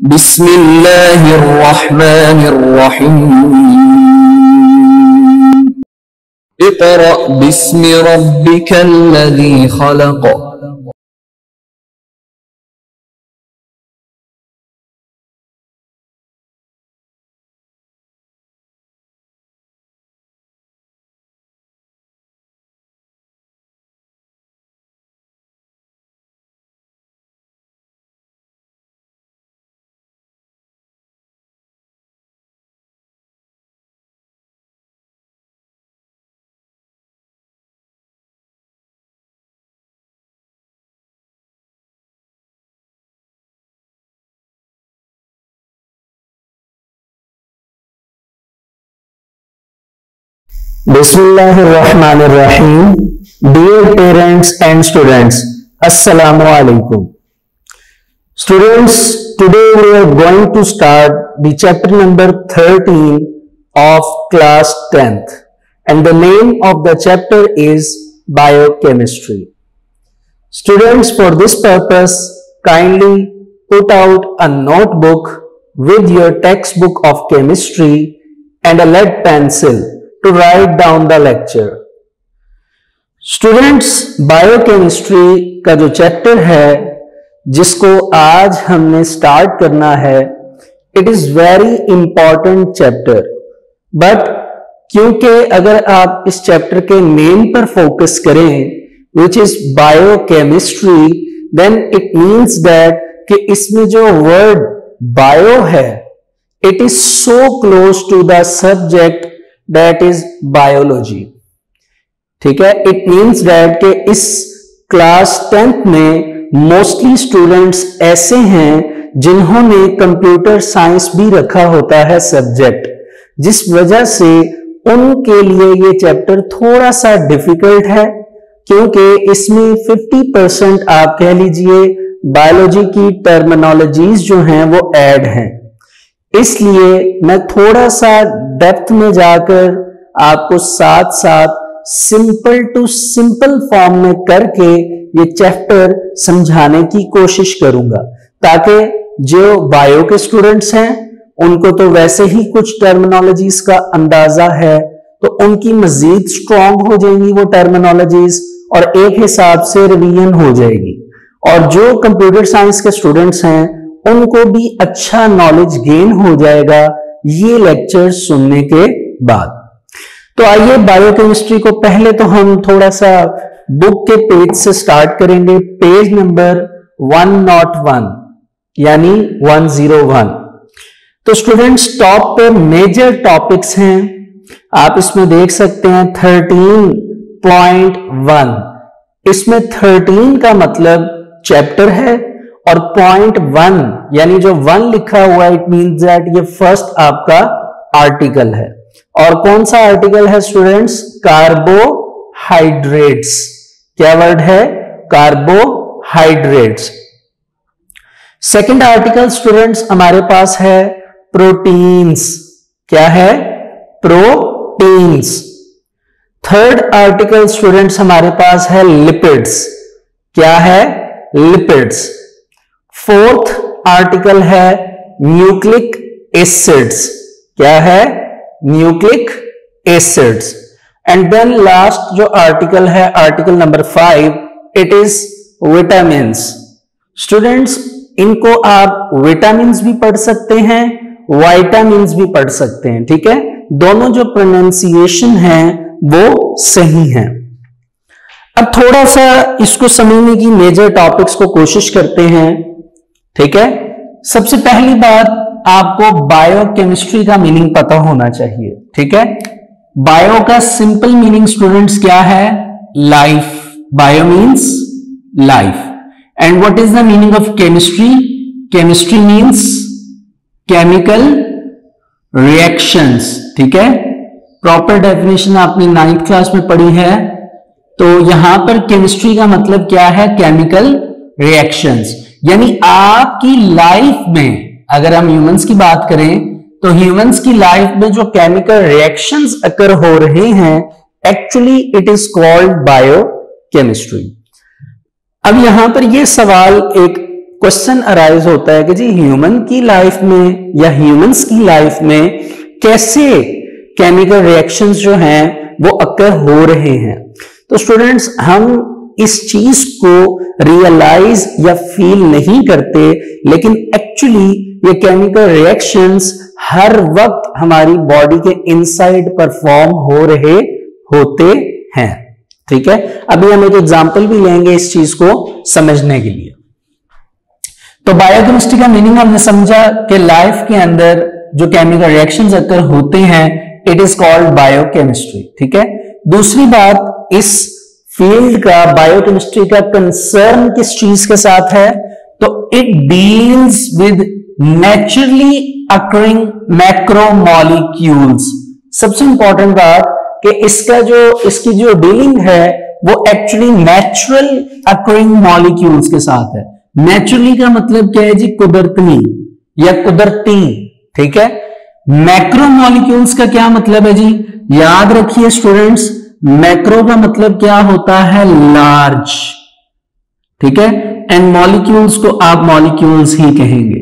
बिस्मिल्लाहिर्रहमानिर्रहीम। इक़रा बिस्मि रब्बिकल्लज़ी खलक़। Bismillahirrahmanirrahim. Dear parents and students, Assalamu alaikum. Students, today we are going to start the chapter number 13 of class 10th, and the name of the chapter is biochemistry. Students, for this purpose, kindly put out a notebook with your textbook of chemistry and a lead pencil to write down the lecture. Students, biochemistry का जो chapter है जिसको आज हमने start करना है, it is very important chapter. But क्योंकि अगर आप इस चैप्टर के नेम पर फोकस करें which is biochemistry, then it means that कि इसमें जो वर्ड बायो है it is so close to the subject that is biology. ठीक है, इट मीन्स दैट कि इस क्लास 10th में मोस्टली स्टूडेंट्स ऐसे हैं जिन्होंने कंप्यूटर साइंस भी रखा होता है सब्जेक्ट, जिस वजह से उनके लिए ये चैप्टर थोड़ा सा डिफिकल्ट है, क्योंकि इसमें 50% आप कह लीजिए बायोलॉजी की टर्मिनोलॉजीज जो हैं वो ऐड हैं। इसलिए मैं थोड़ा सा डेप्थ में जाकर आपको साथ साथ सिंपल टू सिंपल फॉर्म में करके ये चैप्टर समझाने की कोशिश करूंगा, ताकि जो बायो के स्टूडेंट्स हैं उनको तो वैसे ही कुछ टर्मिनोलॉजीज का अंदाजा है, तो उनकी मजीद स्ट्रॉन्ग हो जाएंगी वो टर्मिनोलॉजीज और एक हिसाब से रिवीजन हो जाएगी। और जो कंप्यूटर साइंस के स्टूडेंट्स हैं उनको भी अच्छा नॉलेज गेन हो जाएगा ये लेक्चर सुनने के बाद। तो आइए बायोकेमिस्ट्री को पहले तो हम थोड़ा सा बुक के पेज से स्टार्ट करेंगे, पेज नंबर 101 यानी 101। तो स्टूडेंट्स, टॉप पे मेजर टॉपिक्स हैं, आप इसमें देख सकते हैं 13.1। इसमें 13 का मतलब चैप्टर है और पॉइंट 1 यानी जो 1 लिखा हुआ इट मींस दैट ये फर्स्ट आपका आर्टिकल है। और कौन सा आर्टिकल है स्टूडेंट्स? कार्बोहाइड्रेट्स। क्या वर्ड है? कार्बोहाइड्रेट्स। सेकंड आर्टिकल स्टूडेंट्स हमारे पास है प्रोटीन्स। क्या है? प्रोटीन्स। थर्ड आर्टिकल स्टूडेंट्स हमारे पास है लिपिड्स। क्या है? लिपिड्स। फोर्थ आर्टिकल है न्यूक्लिक एसिड्स। क्या है? Nucleic acids. And then last जो आर्टिकल है, article number 5, it is vitamins. Students, इनको आप विटामिन्स भी पढ़ सकते हैं, वाइटामिन्स भी पढ़ सकते हैं। ठीक है, दोनों जो प्रोनाउंसिएशन है वो सही है। अब थोड़ा सा इसको समझने की मेजर टॉपिक्स को कोशिश करते हैं। ठीक है, सबसे पहली बात आपको बायोकेमिस्ट्री का मीनिंग पता होना चाहिए। ठीक है, बायो का सिंपल मीनिंग स्टूडेंट्स क्या है? Life. Bio means life. And what is the meaning of chemistry? Chemistry means chemical reactions. ठीक है, प्रॉपर डेफिनेशन आपने 9th क्लास में पढ़ी है। तो यहां पर केमिस्ट्री का मतलब क्या है? Chemical reactions. यानी आपकी लाइफ में अगर हम ह्यूमंस की बात करें तो ह्यूमंस की लाइफ में जो केमिकल रिएक्शंस अकर हो रहे हैं, actually it is called biochemistry. अब यहां पर यह सवाल एक क्वेश्चन अराइज होता है कि जी ह्यूमन की लाइफ में या ह्यूमंस की लाइफ में कैसे केमिकल रिएक्शंस जो हैं वो अक्कर हो रहे हैं। तो स्टूडेंट्स, हम इस चीज को रियलाइज या फील नहीं करते, लेकिन एक्चुअली ये केमिकल रिएक्शंस हर वक्त हमारी बॉडी के इनसाइड परफॉर्म हो रहे होते हैं। ठीक है, अभी हम एक एग्जांपल भी लेंगे इस चीज को समझने के लिए। तो बायोकेमिस्ट्री का मीनिंग हमने समझा कि लाइफ के अंदर जो केमिकल रिएक्शंस अक्कर होते हैं, इट इज कॉल्ड बायोकेमिस्ट्री। ठीक है, दूसरी बात, इस फील्ड का, बायोकेमिस्ट्री का कंसर्न किस चीज के साथ है? तो it deals with naturally occurring macromolecules. सबसे इंपॉर्टेंट बात कि इसकी जो डीलिंग है वो एक्चुअली नेचुरल अकरिंग मॉलिक्यूल्स के साथ है। नेचुरली का मतलब क्या है जी? कुदरती या कुदरती। ठीक है, मैक्रोमॉलिक्यूल्स का क्या मतलब है जी? याद रखिए स्टूडेंट्स, मैक्रो का मतलब क्या होता है? लार्ज। ठीक है, एंड मॉलिक्यूल्स को आप मॉलिक्यूल्स ही कहेंगे।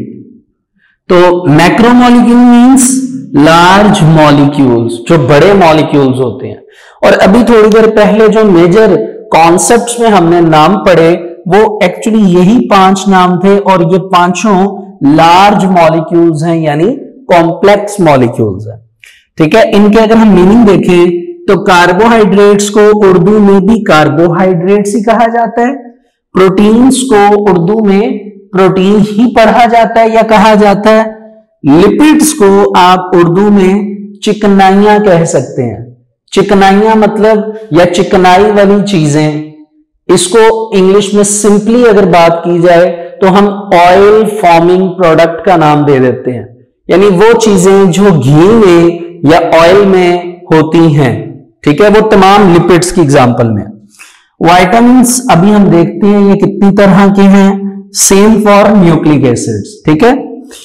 तो मैक्रोमॉलिक्यूल मींस लार्ज मॉलिक्यूल्स, जो बड़े मॉलिक्यूल्स होते हैं। और अभी थोड़ी देर पहले जो मेजर कॉन्सेप्ट्स में हमने नाम पढ़े वो एक्चुअली यही 5 नाम थे, और ये पांचों लार्ज मॉलिक्यूल्स हैं, यानी कॉम्प्लेक्स मॉलिक्यूल्स हैं। ठीक है, इनके अगर हम मीनिंग देखें तो कार्बोहाइड्रेट्स को उर्दू में भी कार्बोहाइड्रेट्स ही कहा जाता है, प्रोटीन्स को उर्दू में प्रोटीन ही पढ़ा जाता है या कहा जाता है, लिपिड्स को आप उर्दू में चिकनाइयां कह सकते हैं। चिकनाइयां मतलब या चिकनाई वाली चीजें, इसको इंग्लिश में सिंपली अगर बात की जाए तो हम ऑयल फॉर्मिंग प्रोडक्ट का नाम दे देते हैं, यानी वो चीजें जो घी में या ऑयल में होती हैं। ठीक है, वो तमाम लिपिड्स की एग्जांपल में। विटामिन्स अभी हम देखते हैं ये कितनी तरह के हैं, सेम फॉर न्यूक्लिक एसिड्स। ठीक है,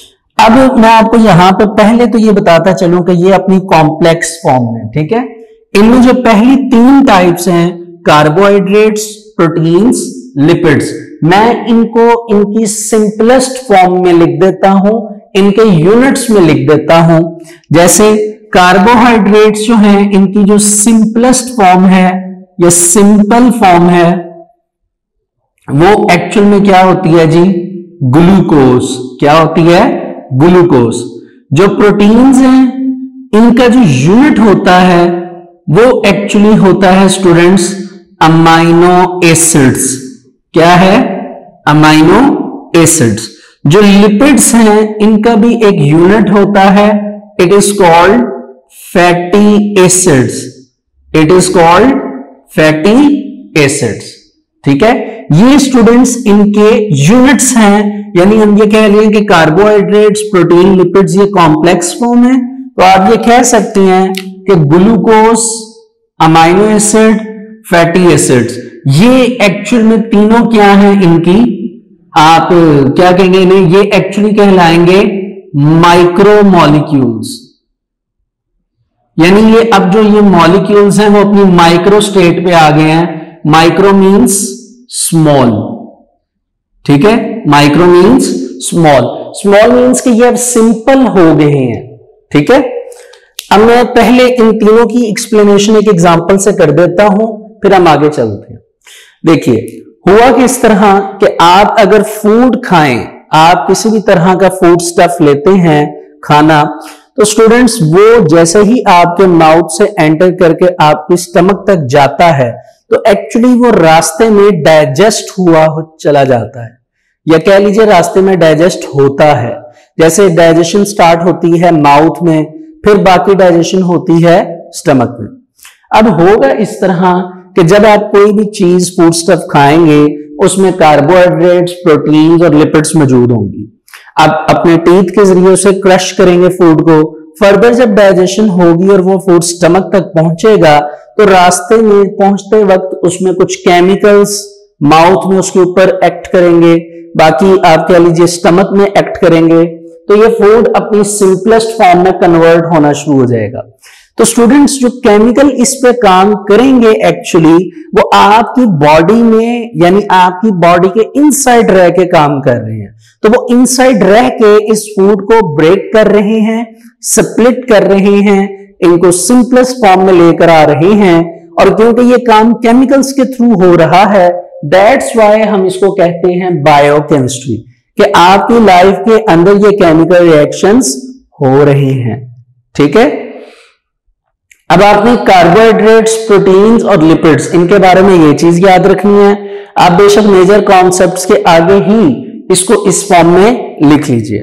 अब मैं आपको यहां पर पहले तो ये बताता चलूं कि ये अपनी कॉम्प्लेक्स फॉर्म में। ठीक है, इनमें जो पहली 3 टाइप्स हैं, कार्बोहाइड्रेट्स, प्रोटीन्स, लिपिड्स, मैं इनको इनकी सिंपलेस्ट फॉर्म में लिख देता हूं, इनके यूनिट्स में लिख देता हूं। जैसे कार्बोहाइड्रेट्स जो हैं, इनकी जो सिंपलेस्ट फॉर्म है या सिंपल फॉर्म है वो एक्चुअल में क्या होती है जी? ग्लूकोज। क्या होती है? ग्लूकोज। जो प्रोटीन्स हैं इनका जो यूनिट होता है वो एक्चुअली होता है स्टूडेंट्स अमाइनो एसिड्स। क्या है? Amino acids. जो लिपिड्स हैं इनका भी एक यूनिट होता है, it is called fatty acids. It is called fatty acids. ठीक है, ये स्टूडेंट्स इनके यूनिट्स हैं, यानी हम ये कह रहे हैं कि कार्बोहाइड्रेट्स, प्रोटीन, लिपिड्स ये कॉम्प्लेक्स फॉर्म है। तो आप ये कह सकते हैं कि glucose, amino acid, fatty acids, ये एक्चुअल में तीनों क्या हैं इनकी, आप क्या कहेंगे इन्हें? ये एक्चुअली कहलाएंगे माइक्रोमॉलिक्यूल्स। यानी ये अब जो ये मॉलिक्यूल्स हैं वो अपनी माइक्रो स्टेट पे आ गए हैं। Micro means small. ठीक है, micro means small. Small means कि ये अब सिंपल हो गए हैं। ठीक है, अब मैं पहले इन तीनों की एक्सप्लेनेशन एक एग्जांपल से कर देता हूं, फिर हम आगे चलते हैं। देखिए, हुआ कि इस तरह कि आप अगर फूड खाएं, आप किसी भी तरह का फूड स्टफ लेते हैं खाना, तो स्टूडेंट्स वो जैसे ही आपके माउथ से एंटर करके आपकी स्टमक तक जाता है तो एक्चुअली वो रास्ते में डाइजेस्ट हुआ चला जाता है, या कह लीजिए रास्ते में डाइजेस्ट होता है। जैसे डाइजेशन स्टार्ट होती है माउथ में, फिर बाकी डाइजेशन होती है स्टमक में। अब होगा इस तरह कि जब आप कोई भी चीज फूड स्टफ खाएंगे उसमें कार्बोहाइड्रेट्स, प्रोटीन्स और लिपिड्स मौजूद होंगी। आप अपने टीथ के जरिए उसे क्रश करेंगे फूड को, फर्दर जब डाइजेशन होगी और वो फूड स्टमक तक पहुंचेगा तो रास्ते में पहुंचते वक्त उसमें कुछ केमिकल्स माउथ में उसके ऊपर एक्ट करेंगे, बाकी आप कह लीजिए स्टमक में एक्ट करेंगे, तो ये फूड अपनी सिंपलेस्ट फॉर्म में कन्वर्ट होना शुरू हो जाएगा। तो स्टूडेंट्स जो केमिकल इस पे काम करेंगे एक्चुअली वो आपकी बॉडी में यानी आपकी बॉडी के इनसाइड रह के काम कर रहे हैं। तो वो इनसाइड रह के इस फूड को ब्रेक कर रहे हैं, स्प्लिट कर रहे हैं, इनको सिंपलेस्ट फॉर्म में लेकर आ रहे हैं। और क्योंकि ये काम केमिकल्स के थ्रू हो रहा है, दैट्स वाई हम इसको कहते हैं बायोकेमिस्ट्री, कि आपकी लाइफ के अंदर ये केमिकल रिएक्शंस हो रही हैं। ठीक है, अब आपने कार्बोहाइड्रेट्स, प्रोटीन्स और लिपिड्स, इनके बारे में ये चीज याद रखनी है। आप बेशक मेजर कॉन्सेप्ट्स के आगे ही इसको इस फॉर्म में लिख लीजिए।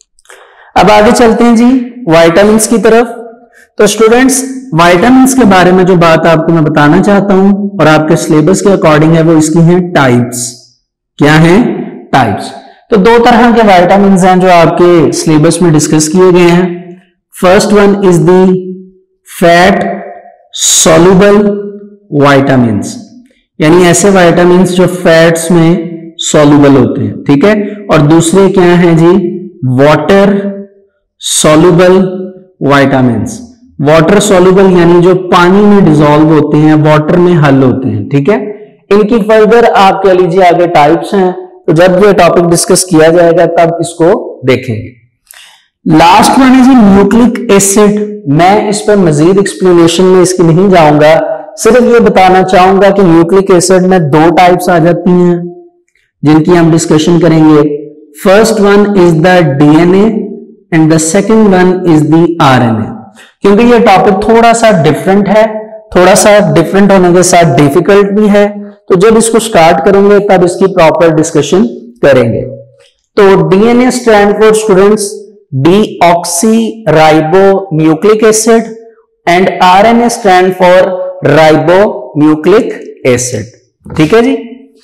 अब आगे चलते हैं जी विटामिन्स की तरफ। तो स्टूडेंट्स विटामिन्स के बारे में जो बात आपको मैं बताना चाहता हूं और आपके सिलेबस के अकॉर्डिंग है वो इसकी हैं टाइप्स। क्या है? टाइप्स। तो दो तरह के विटामिन्स हैं जो आपके सिलेबस में डिस्कस किए गए हैं। First one is the fat soluble vitamins, यानी ऐसे विटामिन्स जो फैट्स में सॉल्युबल होते हैं। ठीक है, और दूसरे क्या हैं जी? Water soluble vitamins. Water soluble यानी जो पानी में डिसॉल्व होते हैं, वाटर में हल होते हैं। ठीक है, इनकी फर्दर आप कह लीजिए आगे टाइप्स हैं, तो जब ये टॉपिक डिस्कस किया जाएगा तब इसको देखेंगे। लास्ट वन है जी न्यूक्लिक एसिड। मैं इस पर मजीद एक्सप्लेनेशन में इसकी नहीं जाऊंगा, सिर्फ ये बताना चाहूंगा कि न्यूक्लिक एसिड में दो टाइप्स आ जाती हैं जिनकी हम डिस्कशन करेंगे। First one is the DNA and the second one is the RNA. क्योंकि ये टॉपिक थोड़ा सा डिफरेंट है, थोड़ा सा डिफरेंट होने के साथ डिफिकल्ट भी है, तो जब इसको स्टार्ट करेंगे तब इसकी प्रॉपर डिस्कशन करेंगे। तो DNA stand for students deoxy ribo nucleic acid and RNA stand for ribo nucleic acid. ठीक है जी,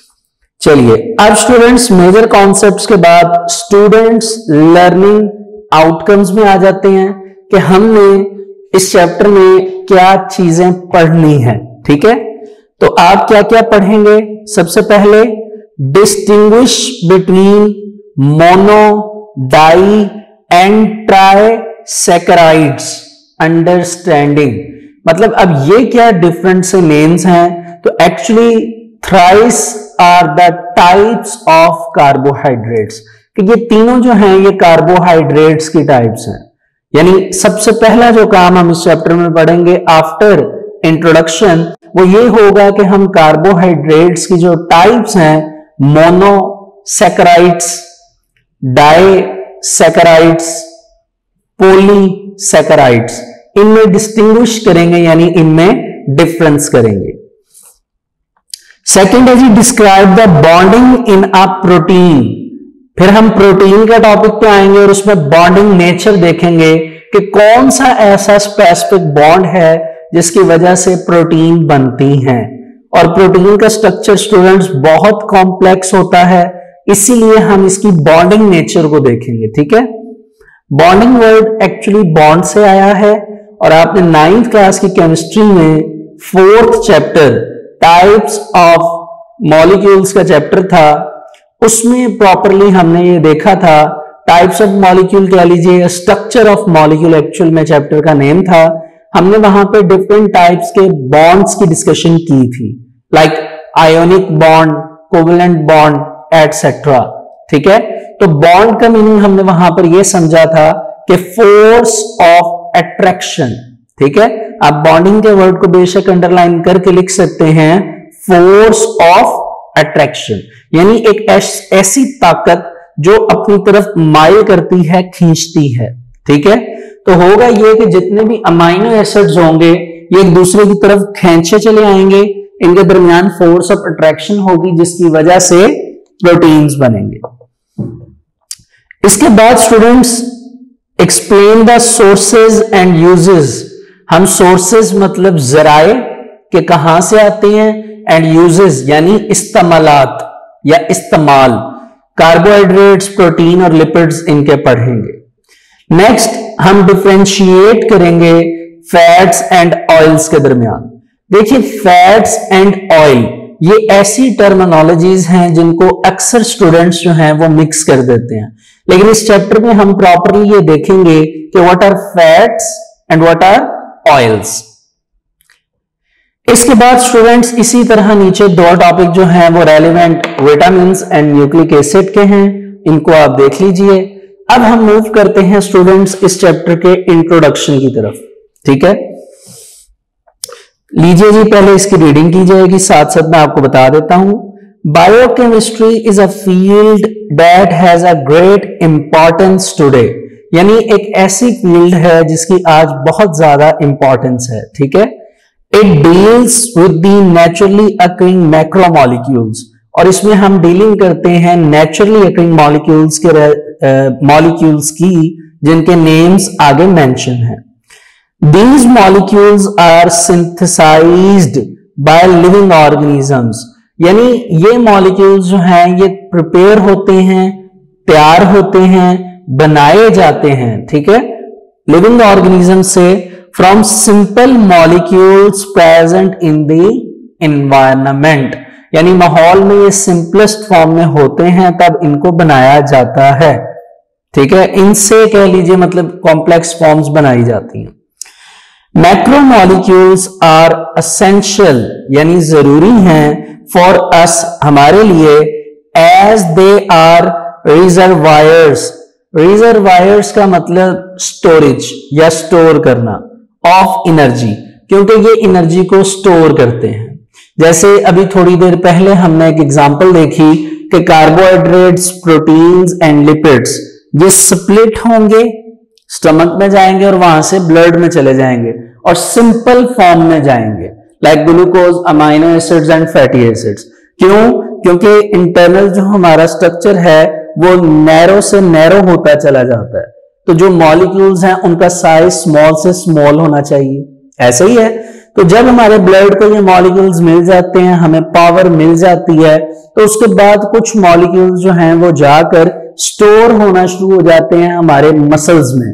चलिए अब स्टूडेंट्स मेजर कॉन्सेप्ट्स के बाद स्टूडेंट्स लर्निंग आउटकम्स में आ जाते हैं कि हमने इस चैप्टर में क्या चीजें पढ़नी है। ठीक है, तो आप क्या क्या पढ़ेंगे? सबसे पहले distinguish between mono, di and trisaccharides understanding. मतलब अब ये क्या डिफरेंट से नेम्स हैं? तो actually thrice are the types of carbohydrates, कि ये तीनों जो हैं ये कार्बोहाइड्रेट्स की टाइप्स हैं। यानी सबसे पहला जो काम हम इस चैप्टर में पढ़ेंगे आफ्टर इंट्रोडक्शन वो ये होगा कि हम कार्बोहाइड्रेट्स की जो टाइप्स हैं, मोनोसैकेराइड्स, डाइसैकेराइड्स, पॉलीसैकेराइड्स, इनमें डिस्टिंग्विश करेंगे, यानी इनमें डिफरेंस करेंगे। सेकंड है जी describe the bonding in a protein. फिर हम प्रोटीन के टॉपिक पे आएंगे और उसमें बॉन्डिंग नेचर देखेंगे कि कौन सा ऐसा स्पेसिफिक बॉन्ड है जिसकी वजह से प्रोटीन बनती हैं। और प्रोटीन का स्ट्रक्चर स्टूडेंट्स बहुत कॉम्प्लेक्स होता है, इसीलिए हम इसकी बॉन्डिंग नेचर को देखेंगे। ठीक है, बॉन्डिंग वर्ड एक्चुअली बॉन्ड से आया है और आपने 9th क्लास की केमिस्ट्री में 4th chapter types of molecules का चैप्टर था, उसमें प्रॉपरली हमने ये देखा था। टाइप्स ऑफ मॉलिक्यूल कह लीजिए, स्ट्रक्चर ऑफ मॉलिक्यूल एक्चुअल में चैप्टर का नेम था। हमने वहां पे डिफरेंट टाइप्स के बॉन्ड्स की डिस्कशन की थी, like ionic bond, covalent bond etcetera. ठीक है, तो बॉन्ड का मीनिंग हमने वहां पर यह समझा था कि फोर्स ऑफ अट्रैक्शन। ठीक है, आप बॉन्डिंग के वर्ड को बेशक अंडरलाइन करके लिख सकते हैं, फोर्स ऑफ अट्रैक्शन, यानी एक ऐसी ताकत जो अपनी तरफ माइल करती है, खींचती है। ठीक है, तो होगा ये कि जितने भी अमाइनो एसिड्स होंगे ये एक दूसरे की तरफ खींचे चले आएंगे, इनके दरमियान फोर्स ऑफ अट्रैक्शन होगी जिसकी वजह से प्रोटीन्स बनेंगे। इसके बाद students explain the sources and uses. हम सोर्सेज मतलब जराए के कहां से आते हैं, एंड यूजेस यानी इस्तेमालात या इस्तेमाल, कार्बोहाइड्रेट्स, प्रोटीन और लिपिड्स इनके पढ़ेंगे। नेक्स्ट हम डिफरेंशिएट करेंगे फैट्स एंड ऑयल्स के दरमियान। देखिए फैट्स एंड ऑयल ये ऐसी टर्मिनोलॉजीज हैं जिनको अक्सर स्टूडेंट्स जो हैं वो मिक्स कर देते हैं, लेकिन इस चैप्टर में हम प्रॉपरली ये देखेंगे कि what are fats and what are oils. इसके बाद स्टूडेंट्स इसी तरह नीचे दो टॉपिक जो हैं वो relevant vitamin and nucleic acid के हैं, इनको आप देख लीजिए। अब हम मूव करते हैं स्टूडेंट्स इस चैप्टर के इंट्रोडक्शन की तरफ। ठीक है, लीजिए जी, पहले इसकी रीडिंग की जाएगी, साथ साथ मैं आपको बता देता हूं। Biochemistry is a field that has a great importance today, यानी एक ऐसी फील्ड है जिसकी आज बहुत ज्यादा इंपॉर्टेंस है। ठीक है, it deals with the naturally occurring macromolecules, और इसमें हम डीलिंग करते हैं नेचुरली अकरिंग मॉलिक्यूल्स की जिनके नेम्स आगे मेंशन है। These molecules are synthesized by living organisms, यानी ये मॉलिक्यूल्स जो हैं ये प्रिपेयर होते हैं, तैयार होते हैं, बनाए जाते हैं। ठीक है, लिविंग ऑर्गेनिज्म से from simple molecules present in the environment, यानी माहौल में ये सिंपलेस्ट फॉर्म में होते हैं तब इनको बनाया जाता है। ठीक है, इनसे कह लीजिए मतलब कॉम्प्लेक्स फॉर्म्स बनाई जाती हैं। मैक्रोमोलिक्यूल्स आर असेंशियल, यानी जरूरी हैं फॉर अस, हमारे लिए, as they are reservoirs. Reservoirs का मतलब स्टोरेज या स्टोर करना ऑफ एनर्जी, क्योंकि ये एनर्जी को स्टोर करते हैं। जैसे अभी थोड़ी देर पहले हमने एक एग्जांपल देखी कि कार्बोहाइड्रेट्स, प्रोटीन्स एंड लिपिड्स ये स्प्लिट होंगे, स्टमक में जाएंगे और वहां से ब्लड में चले जाएंगे और सिंपल फॉर्म में जाएंगे, like glucose, amino acids and fatty acids. क्यों? क्योंकि इंटरनल जो हमारा स्ट्रक्चर है वो नैरो से नैरो होता चला जाता है, तो जो मॉलिक्यूल्स हैं उनका साइज स्मॉल से स्मॉल होना चाहिए। ऐसा ही है, तो जब हमारे ब्लड को ये मॉलिक्यूल्स मिल जाते हैं, हमें पावर मिल जाती है, तो उसके बाद कुछ मॉलिक्यूल्स जो हैं वो जाकर स्टोर होना शुरू हो जाते हैं हमारे मसल्स में,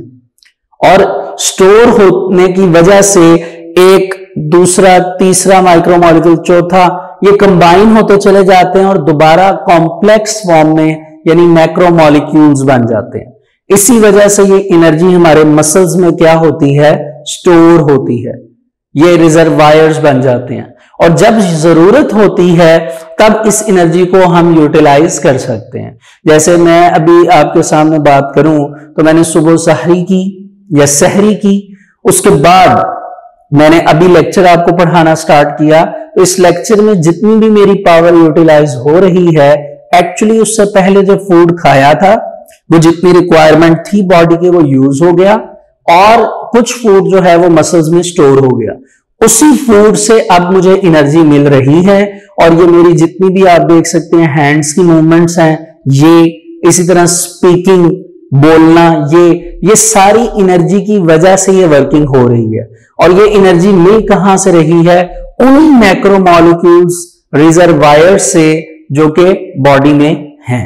और स्टोर होने की वजह से एक दूसरा, तीसरा माइक्रोमोलिक्यूल, चौथा, ये कंबाइन होते चले जाते हैं और दोबारा कॉम्प्लेक्स फॉर्म में यानी मैक्रोमोलिक्यूल्स बन जाते हैं। इसी वजह से ये एनर्जी हमारे मसल्स में क्या होती है, स्टोर होती है, ये रिजर्वायर्स बन जाते हैं, और जब जरूरत होती है तब इस एनर्जी को हम यूटिलाइज कर सकते हैं। जैसे मैं अभी आपके सामने बात करूं तो मैंने सुबह सहरी की या सहरी की, उसके बाद मैंने अभी लेक्चर आपको पढ़ाना स्टार्ट किया, तो इस लेक्चर में जितनी भी मेरी पावर यूटिलाइज हो रही है, एक्चुअली उससे पहले जो फूड खाया था वो जितनी रिक्वायरमेंट थी बॉडी के वो यूज हो गया, और कुछ फूड जो है वो मसल्स में स्टोर हो गया। उसी फूड से अब मुझे एनर्जी मिल रही है, और ये मेरी जितनी भी आप देख सकते हैं हैंड्स की मूवमेंट्स हैं, ये इसी तरह स्पीकिंग, बोलना, ये सारी एनर्जी की वजह से ये वर्किंग हो रही है। और ये एनर्जी मिल कहां से रही है, उन मैक्रोमोलिक्यूल्स, रिजर्वायर से जो कि बॉडी में हैं।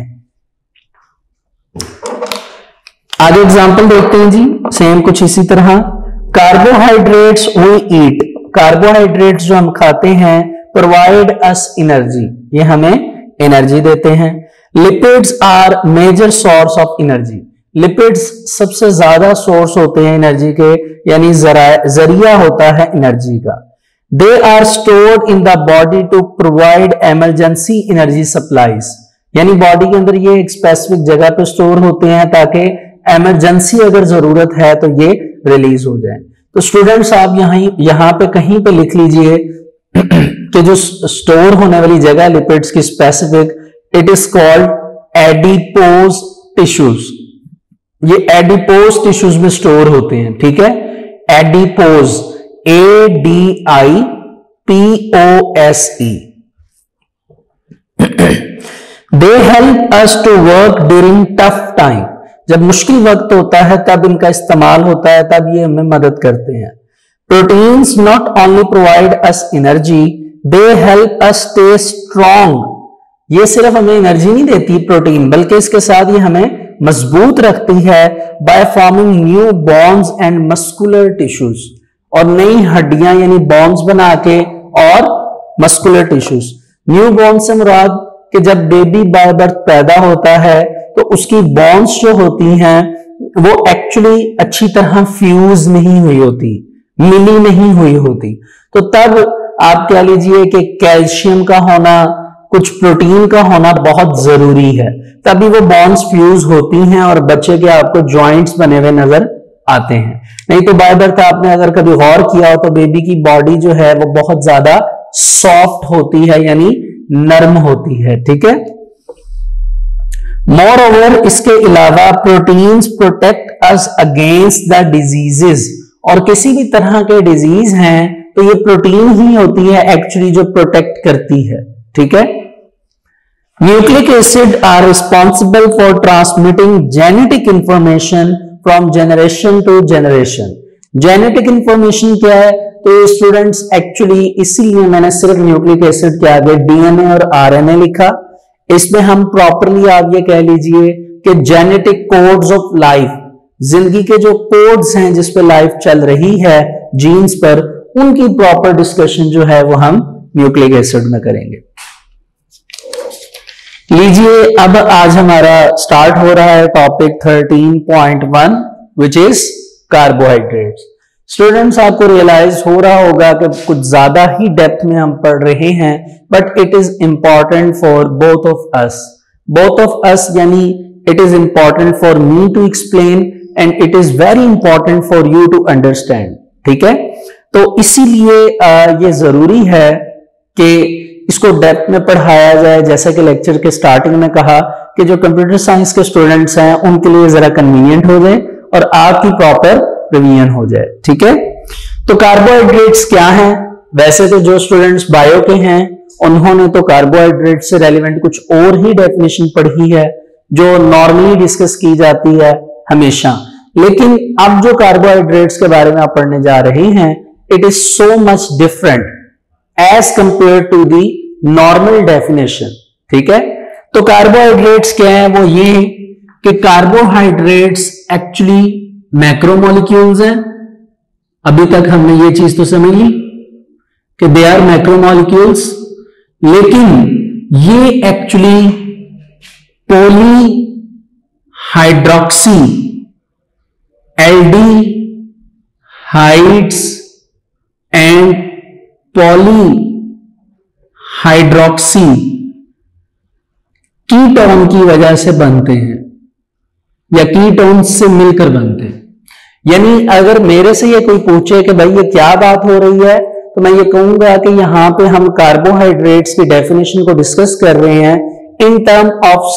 आगे एग्जांपल देखते हैं जी, सेम कुछ इसी तरह। कार्बोहाइड्रेट्स वी ईट, कार्बोहाइड्रेट्स जो हम खाते हैं, प्रोवाइड अस एनर्जी, ये हमें एनर्जी देते हैं। Lipids are major source of energy, lipids सबसे ज्यादा सोर्स होते हैं एनर्जी के, यानी जरिया होता है एनर्जी का। They are stored in the body to provide emergency energy supplies, यानी बॉडी के अंदर ये एक स्पेसिफिक जगह पे स्टोर होते हैं ताकि इमरजेंसी अगर जरूरत है तो ये रिलीज हो जाए। तो स्टूडेंट्स आप यहां पे कहीं पे लिख लीजिए कि जो स्टोर होने वाली जगह लिपिड्स की specific, it is called adipose tissues. ये एडिपोज टिश्यूज में स्टोर होते हैं। ठीक है, adipose, ADIPOSE। They help us to work during tough time, जब मुश्किल वक्त होता है तब इनका इस्तेमाल होता है, तब ये हमें मदद करते हैं। Proteins not only provide us energy, they help us stay strong, ये सिर्फ हमें एनर्जी नहीं देती प्रोटीन, बल्कि इसके साथ ये हमें मजबूत रखती है by forming new bones and muscular tissues, और नई हड्डियां यानी बोन्स बना के, और मस्कुलर टिश्यूज। न्यू बोन्स से मुराद कि जब बेबी बाय बर्थ पैदा होता है तो उसकी बोन्स जो होती हैं वो एक्चुअली अच्छी तरह फ्यूज नहीं हुई होती, मिली नहीं हुई होती, तो तब आप कह लीजिए कि कैल्शियम का होना, कुछ प्रोटीन का होना बहुत जरूरी है, तभी वो बॉन्ड्स फ्यूज होती हैं और बच्चे के आपको जॉइंट्स बने हुए नजर आते हैं। नहीं तो बाय बर्थ आपने अगर कभी गौर किया हो तो बेबी की बॉडी जो है वो बहुत ज्यादा सॉफ्ट होती है, यानी नरम होती है, ठीक है। मोर ओवर, इसके अलावा proteins protect us against the diseases, और किसी भी तरह के डिजीज हैं तो ये प्रोटीन ही होती है एक्चुअली जो प्रोटेक्ट करती है, ठीक है। Nucleic acid are responsible for transmitting genetic information from generation to generation. Genetic information क्या है, तो स्टूडेंट्स एक्चुअली इसीलिए मैंने सिर्फ न्यूक्लिक एसिड के आगे डीएनए और आरएनए लिखा। इसमें हम प्रॉपरली आप ये कह लीजिए कि जेनेटिक कोड्स ऑफ लाइफ, जिंदगी के जो कोड्स हैं जिस पे लाइफ चल रही है जीन्स पर, उनकी प्रॉपर डिस्कशन जो है वो हम न्यूक्लिक एसिड में करेंगे। लीजिए अब आज हमारा स्टार्ट हो रहा है topic 13.1 which is carbohydrates. Students आपको रियलाइज हो रहा होगा कि कुछ ज्यादा ही डेप्थ में हम पढ़ रहे हैं, but it is important for both of us, यानी it is important for me to explain and it is very important for you to understand, ठीक है। तो इसीलिए ये जरूरी है कि इसको डेप्थ में पढ़ाया जाए। जैसा कि लेक्चर के स्टार्टिंग में कहा कि जो कंप्यूटर साइंस के स्टूडेंट्स हैं उनके लिए जरा कन्वीनियंट हो जाए और आपकी प्रॉपर रिवीजन हो जाए, ठीक है। तो कार्बोहाइड्रेट्स क्या हैं? वैसे तो जो स्टूडेंट्स बायो के हैं उन्होंने तो कार्बोहाइड्रेट से रेलिवेंट कुछ और ही डेफिनेशन पढ़ी है जो नॉर्मली डिस्कस की जाती है हमेशा, लेकिन अब जो कार्बोहाइड्रेट्स के बारे में आप पढ़ने जा रहे हैं, it is so much different as compare to the normal definition, ठीक है। तो कार्बोहाइड्रेट्स क्या है? वो ये कि कार्बोहाइड्रेट्स एक्चुअली मैक्रोमोलिक्यूल्स हैं। अभी तक हमने ये चीज तो समझ ली कि दे आर मैक्रोमोलिक्यूल्स, लेकिन ये actually polyhydroxy aldehydes and polyhydroxy ketone की वजह से बनते हैं या कीटोन से मिलकर बनते हैं। यानी अगर मेरे से ये कोई पूछे कि भाई ये क्या बात हो रही है, तो मैं ये कहूंगा कि यहां पे हम कार्बोहाइड्रेट्स की डेफिनेशन को डिस्कस कर रहे हैं इन टर्म ऑफ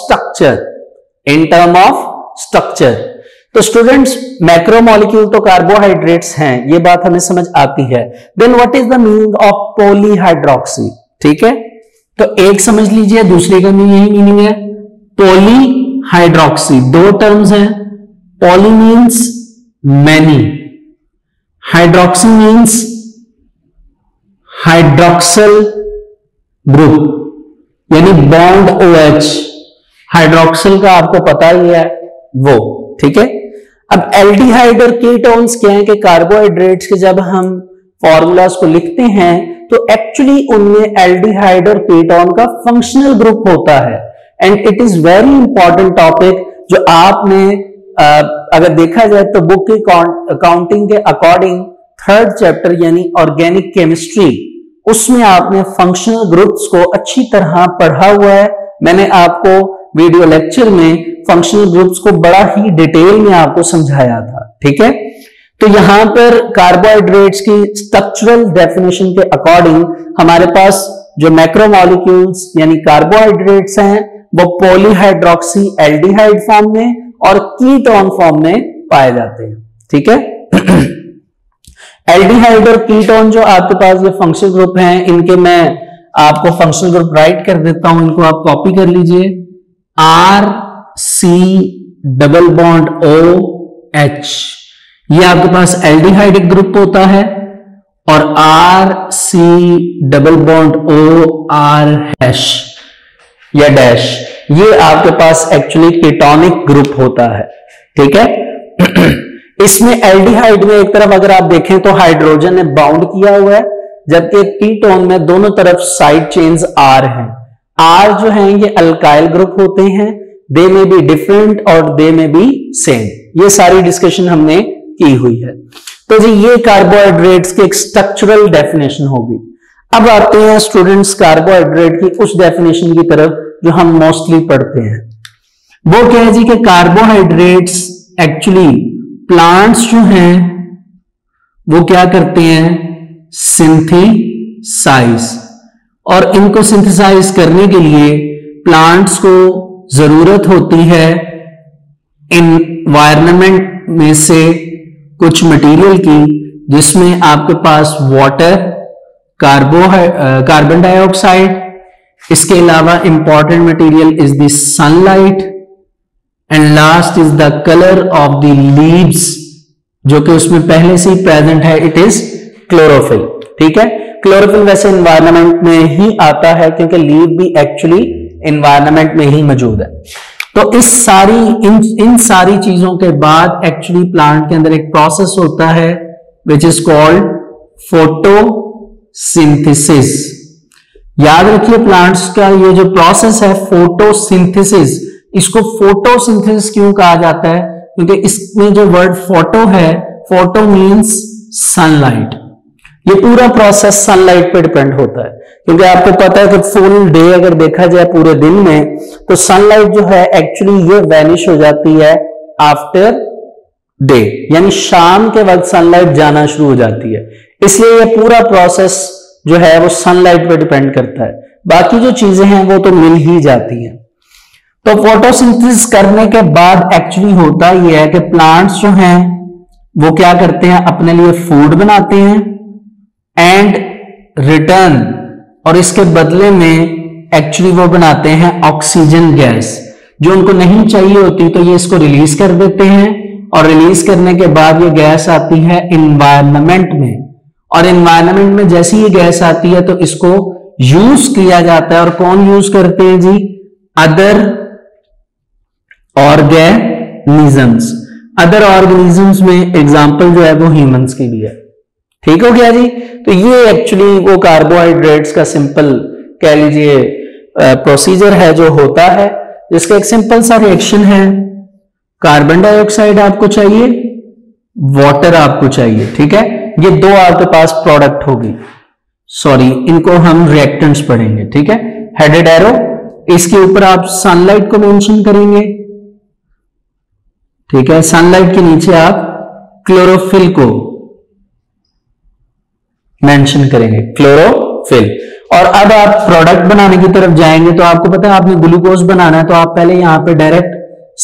स्ट्रक्चर। तो स्टूडेंट्स मैक्रोमोलिक्यूल तो कार्बोहाइड्रेट्स हैं, ये बात हमें समझ आती है। Then what is the meaning of polyhydroxy, ठीक है। तो एक समझ लीजिए, दूसरे का भी यही मीनिंग है। पॉलीहाइड्रोक्सी दो टर्म्स हैं, poly means many, hydroxy means hydroxyl group यानी बॉन्ड OH। हाइड्रोक्सल का आपको पता ही है वो, ठीक है। अब एल्डिहाइड और कीटोन्स क्या है कि कार्बोहाइड्रेट्स के जब हम फॉर्मूलाज को लिखते हैं तो एक्चुअली उनमें एल्डिहाइड और कीटोन का फंक्शनल ग्रुप होता है। And it is very important topic जो आपने अगर देखा जाए तो बुक की अकाउंटिंग के अकॉर्डिंग 3rd चैप्टर यानी ऑर्गेनिक केमिस्ट्री, उसमें आपने फंक्शनल ग्रुप्स को अच्छी तरह पढ़ा हुआ है। मैंने आपको वीडियो लेक्चर में फंक्शनल ग्रुप्स को बड़ा ही डिटेल में आपको समझाया था, ठीक है। तो यहां पर कार्बोहाइड्रेट्स की स्ट्रक्चरल डेफिनेशन के अकॉर्डिंग हमारे पास जो मैक्रोमोलिक्यूल्स यानी कार्बोहाइड्रेट्स हैं वो पॉलीहाइड्रोक्सी एल्डिहाइड फॉर्म में और कीटोन फॉर्म में पाए जाते हैं, ठीक है। एल्डिहाइड और कीटोन जो आपके पास ये फंक्शनल ग्रुप हैं, इनके मैं आपको फंक्शनल ग्रुप राइट कर देता हूं, इनको आप कॉपी कर लीजिए। RC डबल बॉन्ड OH, ये आपके पास एल्डिहाइड ग्रुप होता है, और RC double bond OR hash या डैश, ये आपके पास एक्चुअली कीटोनिक ग्रुप होता है, ठीक है। इसमें एल्डिहाइड में एक तरफ अगर आप देखें तो हाइड्रोजन ने बाउंड किया हुआ है, जबकि कीटोन में दोनों तरफ साइड चेन्स R हैं। R जो हैं ये अल्काइल ग्रुप होते हैं, दे में बी डिफरेंट और दे में बी सेम, ये सारी डिस्कशन हमने की हुई है। तो जी ये कार्बोहाइड्रेट्स की एक स्ट्रक्चरल डेफिनेशन होगी। अब आते हैं स्टूडेंट्स कार्बोहाइड्रेट की उस डेफिनेशन की तरफ जो हम मोस्टली पढ़ते हैं। वो क्या है जी कि कार्बोहाइड्रेट्स एक्चुअली प्लांट्स जो हैं वो क्या करते हैं, सिंथेसाइज, और इनको सिंथेसाइज करने के लिए प्लांट्स को जरूरत होती है एनवायरनमेंट में से कुछ मटेरियल की, जिसमें आपके पास वाटर, कार्बन डाइऑक्साइड, इसके अलावा important material is the sunlight, and last is the colour of the leaves, जो कि उसमें पहले से ही प्रेजेंट है, इट इज क्लोरोफिल। ठीक है, क्लोरोफिल वैसे एनवायरनमेंट में ही आता है क्योंकि लीव भी एक्चुअली एनवायरनमेंट में ही मौजूद है। तो इन सारी चीजों के बाद एक्चुअली प्लांट के अंदर एक प्रोसेस होता है विच इज कॉल्ड फोटोसिंथेसिस। याद रखिए प्लांट्स का ये जो प्रोसेस है फोटोसिंथेसिस, इसको फोटोसिंथेसिस क्यों कहा जाता है, क्योंकि इसमें जो वर्ड फोटो है, फोटो मींस सनलाइट। ये पूरा प्रोसेस सनलाइट पे डिपेंड होता है, क्योंकि आपको पता है कि फुल डे अगर देखा जाए पूरे दिन में, तो सनलाइट जो है एक्चुअली ये वैनिश हो जाती है आफ्टर डे, यानी शाम के वक्त सनलाइट जाना शुरू हो जाती है। इसलिए ये पूरा प्रोसेस जो है वो सनलाइट पे डिपेंड करता है, बाकी जो चीजें हैं वो तो मिल ही जाती हैं। तो फोटोसिंथेसिस करने के बाद एक्चुअली होता यह है कि प्लांट्स जो हैं वो क्या करते हैं, अपने लिए फूड बनाते हैं एंड रिटर्न, और इसके बदले में एक्चुअली वो बनाते हैं ऑक्सीजन गैस, जो उनको नहीं चाहिए होती, तो ये इसको रिलीज कर देते हैं, और रिलीज करने के बाद ये गैस आती है एनवायरनमेंट में, और एनवायरनमेंट में जैसी ये गैस आती है तो इसको यूज किया जाता है। और कौन यूज करते हैं जी, अदर ऑर्गेनिजम्स। अदर ऑर्गेनिजम्स में एग्जांपल जो है वो ह्यूमंस की भी है। ठीक हो गया जी। तो ये एक्चुअली वो कार्बोहाइड्रेट्स का सिंपल कह लीजिए प्रोसीजर है जो होता है, जिसका एक सिंपल सा रिएक्शन है, कार्बन डाइऑक्साइड आपको चाहिए, वाटर आपको चाहिए। ठीक है, ये दो आपके पास प्रोडक्ट होगी, सॉरी इनको हम रिएक्टेंट्स पढ़ेंगे। ठीक है, हेडेड एरो, इसके ऊपर आप सनलाइट को मेंशन करेंगे। ठीक है, सनलाइट के नीचे आप क्लोरोफिल को मेंशन करेंगे, क्लोरोफिल। और अब आप प्रोडक्ट बनाने की तरफ जाएंगे, तो आपको पता है आपने ग्लूकोज बनाना है, तो आप पहले यहां पे डायरेक्ट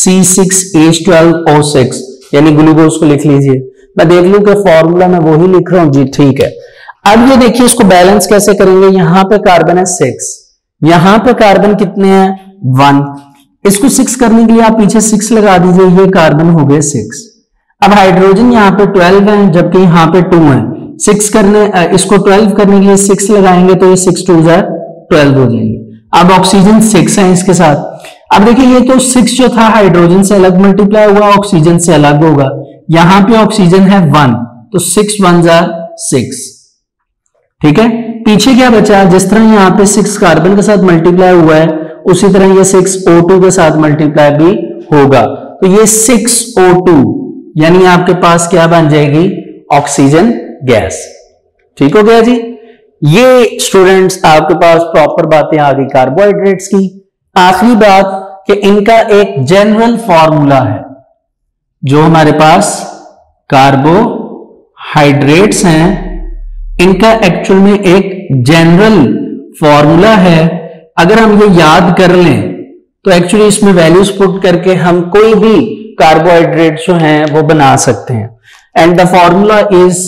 C6H12O6 यानी ग्लूकोज को लिख लीजिए। मैं देख लूं कि फॉर्मूला में वही लिख रहा हूं जी, ठीक है। अब ये देखिए इसको बैलेंस कैसे करेंगे, यहां पे कार्बन है 6, यहां पे कार्बन कितने हैं 1, इसको 6 करने के लिए आप पीछे 6 लगा दीजिए, ये कार्बन हो गए 6। अब हाइड्रोजन यहाँ पे 12 है, जबकि यहाँ पे 2 है। 6 करने इसको 12 करने के लिए 6 लगाएंगे तो ये 6 2 12 हो जाएंगे। अब ऑक्सीजन 6 है इसके साथ। अब देखिए ये तो 6 जो था हाइड्रोजन से अलग मल्टीप्लाई हुआ, ऑक्सीजन से अलग होगा। यहां पे ऑक्सीजन है 1, तो 6 1 6। ठीक है, पीछे क्या बचा, जिस तरह यहाँ पे 6 कार्बन के साथ मल्टीप्लाई हुआ है, उसी तरह ये 6 O2 के साथ मल्टीप्लाई भी होगा, तो ये 6 O2 यानी आपके पास क्या बन जाएगी, ऑक्सीजन गैस। ठीक हो गया जी। ये स्टूडेंट्स आपके पास प्रॉपर बातें आ गई कार्बोहाइड्रेट्स की। आखिरी बात कि इनका एक जनरल फॉर्मूला है, जो हमारे पास कार्बोहाइड्रेट्स हैं इनका एक्चुअल में एक जनरल फॉर्मूला है। अगर हम ये याद कर लें तो एक्चुअली इसमें वैल्यूज पुट करके हम कोई भी कार्बोहाइड्रेट जो हैं वो बना सकते हैं। And the formula is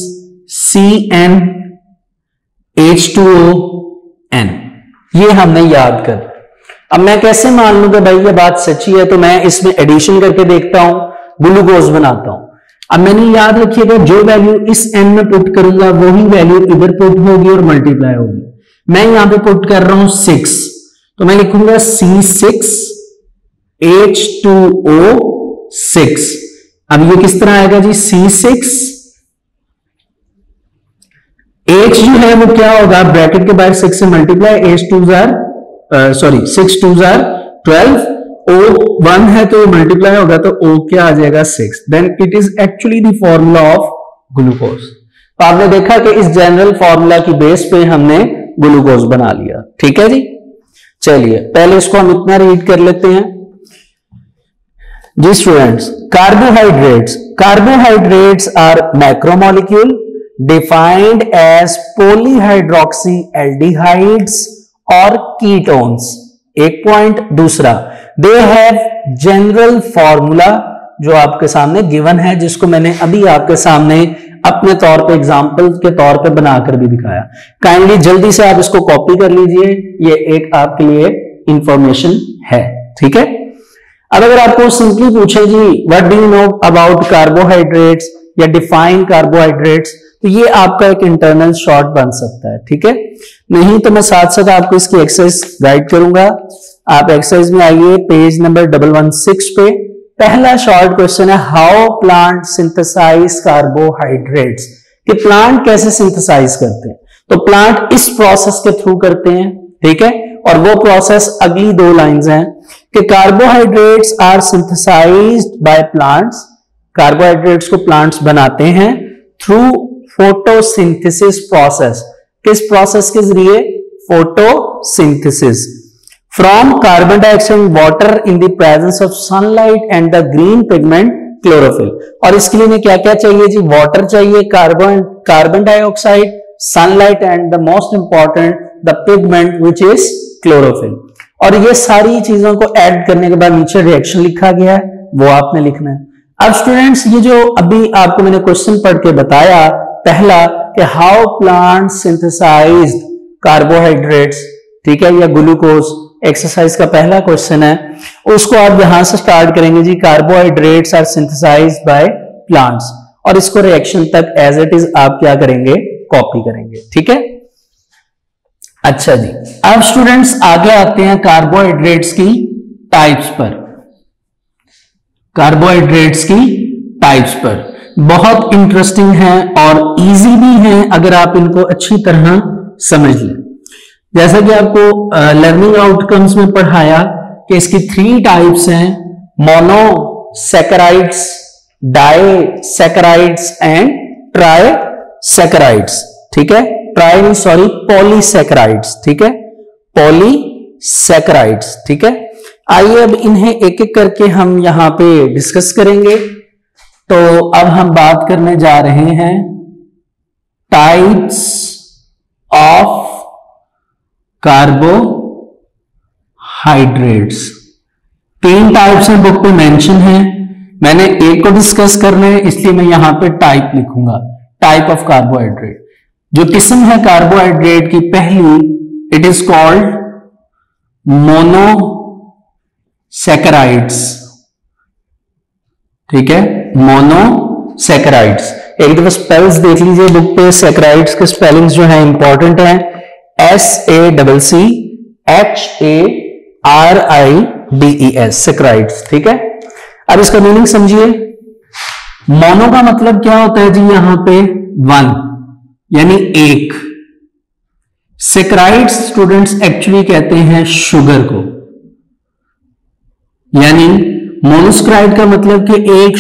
CnH2ON, ये हमने याद कर। अब मैं कैसे मान लूं कि भाई ये बात सच्ची है, तो मैं इसमें एडिशन करके देखता हूं, ग्लूकोज बनाता हूं। अब मैंने याद रखिएगा जो वैल्यू इस n में पुट करूंगा वही वैल्यू इधर पुट होगी और मल्टीप्लाई होगी। मैं यहां पे पुट कर रहा हूं 6, तो मैं लिखूंगा C6H2O6। अब ये किस तरह आएगा जी, C6 H जो है वो क्या होगा, ब्रैकेट के बाहर 6 से मल्टीप्लाई, H 2 6 2 12, O 1 है तो मल्टीप्लाई होगा, तो O क्या आ जाएगा 6। Then it is actually the formula of glucose. तो आपने देखा कि इस जनरल फॉर्मूला की बेस पे हमने ग्लूकोज बना लिया। ठीक है जी, चलिए पहले इसको हम इतना रीड कर लेते हैं जी students. Carbohydrates are macromolecule defined as polyhydroxy aldehydes और कीटोन्स। एक पॉइंट। दूसरा, दे हैव जनरल फॉर्मूला जो आपके सामने गिवन है, जिसको मैंने अभी आपके सामने अपने तौर पे एग्जांपल के तौर पे बनाकर भी दिखाया। काइंडली जल्दी से आप इसको कॉपी कर लीजिए, ये एक आपके लिए इंफॉर्मेशन है। ठीक है, अब अगर आपको सिंपली पूछे जी what do you know about carbohydrates या डिफाइन कार्बोहाइड्रेट्स, तो ये आपका एक इंटरनल शॉर्ट बन सकता है। ठीक है, नहीं तो मैं साथ साथ आपको इसकी एक्सरसाइज गाइड करूंगा। आप एक्सरसाइज में आइए पेज नंबर 116 पे। पहला शॉर्ट क्वेश्चन है हाउ प्लांट सिंथेसाइज कार्बोहाइड्रेट्स, कि प्लांट कैसे सिंथेसाइज करते हैं। तो प्लांट इस प्रोसेस के थ्रू करते हैं। ठीक है, और वो प्रोसेस अगली दो लाइंस हैं कि carbohydrates are synthesised by plants, carbohydrates को प्लांट्स बनाते हैं थ्रू फोटोसिंथेसिस प्रोसेस। किस प्रोसेस के जरिए? Photosynthesis. From carbon dioxide and water in the presence of sunlight and the green pigment chlorophyll. और इसके लिए क्या क्या चाहिए जी? वाटर चाहिए, carbon dioxide, sunlight and the most important the pigment which is chlorophyll. और ये सारी चीजों को ऐड करने के बाद नीचे रिएक्शन लिखा गया है, वो आपने लिखना है। अब स्टूडेंट्स, ये जो अभी आपको मैंने क्वेश्चन पढ़ के बताया पहला कि हाउ प्लांट सिंथेसाइज्ड कार्बोहाइड्रेट्स, ठीक है, या ग्लूकोज, एक्सरसाइज का पहला क्वेश्चन है, उसको आप यहां से स्टार्ट करेंगे जी। Carbohydrates are synthesised by plants, और इसको रिएक्शन तक एज इट इज आप क्या करेंगे? कॉपी करेंगे। ठीक है, अच्छा जी। अब स्टूडेंट्स आगे आते हैं कार्बोहाइड्रेट्स की टाइप्स पर। कार्बोहाइड्रेट्स की टाइप्स पर बहुत इंटरेस्टिंग है और इजी भी है अगर आप इनको अच्छी तरह समझ लें। जैसा कि आपको लर्निंग आउटकम्स में पढ़ाया कि इसकी 3 टाइप्स हैं, मोनोसैकेराइड्स, डाइसैकेराइड्स एंड ट्राइसैकेराइड्स। ठीक है, पॉलीसैकेराइड्स। ठीक है, पॉलीसैकेराइड्स। ठीक है, आइए अब इन्हें एक एक करके हम यहां पे डिस्कस करेंगे। तो अब हम बात करने जा रहे हैं टाइप्स ऑफ कार्बोहाइड्रेट्स। 3 टाइप्स हैं, बुक पे मेंशन है। मैंने एक को डिस्कस करना है, इसलिए मैं यहां पे टाइप लिखूंगा, टाइप ऑफ कार्बोहाइड्रेट। जो किस्म है कार्बोहाइड्रेट की पहली, इट इज कॉल्ड मोनोसैकेराइड्स। ठीक है, मोनोसैकेराइड्स। एक दफा स्पेल्स देख लीजिए बुक पे, सैकेराइड्स के स्पेलिंग्स जो है इंपॉर्टेंट है, SACCHARIDES, सैकेराइड्स। ठीक है, अब इसका मीनिंग समझिए। मोनो का मतलब क्या होता है जी? यहां पे 1 यानी एक। सैकेराइड्स स्टूडेंट्स एक्चुअली कहते हैं शुगर को, यानी मोनोसैकेराइड का मतलब कि एक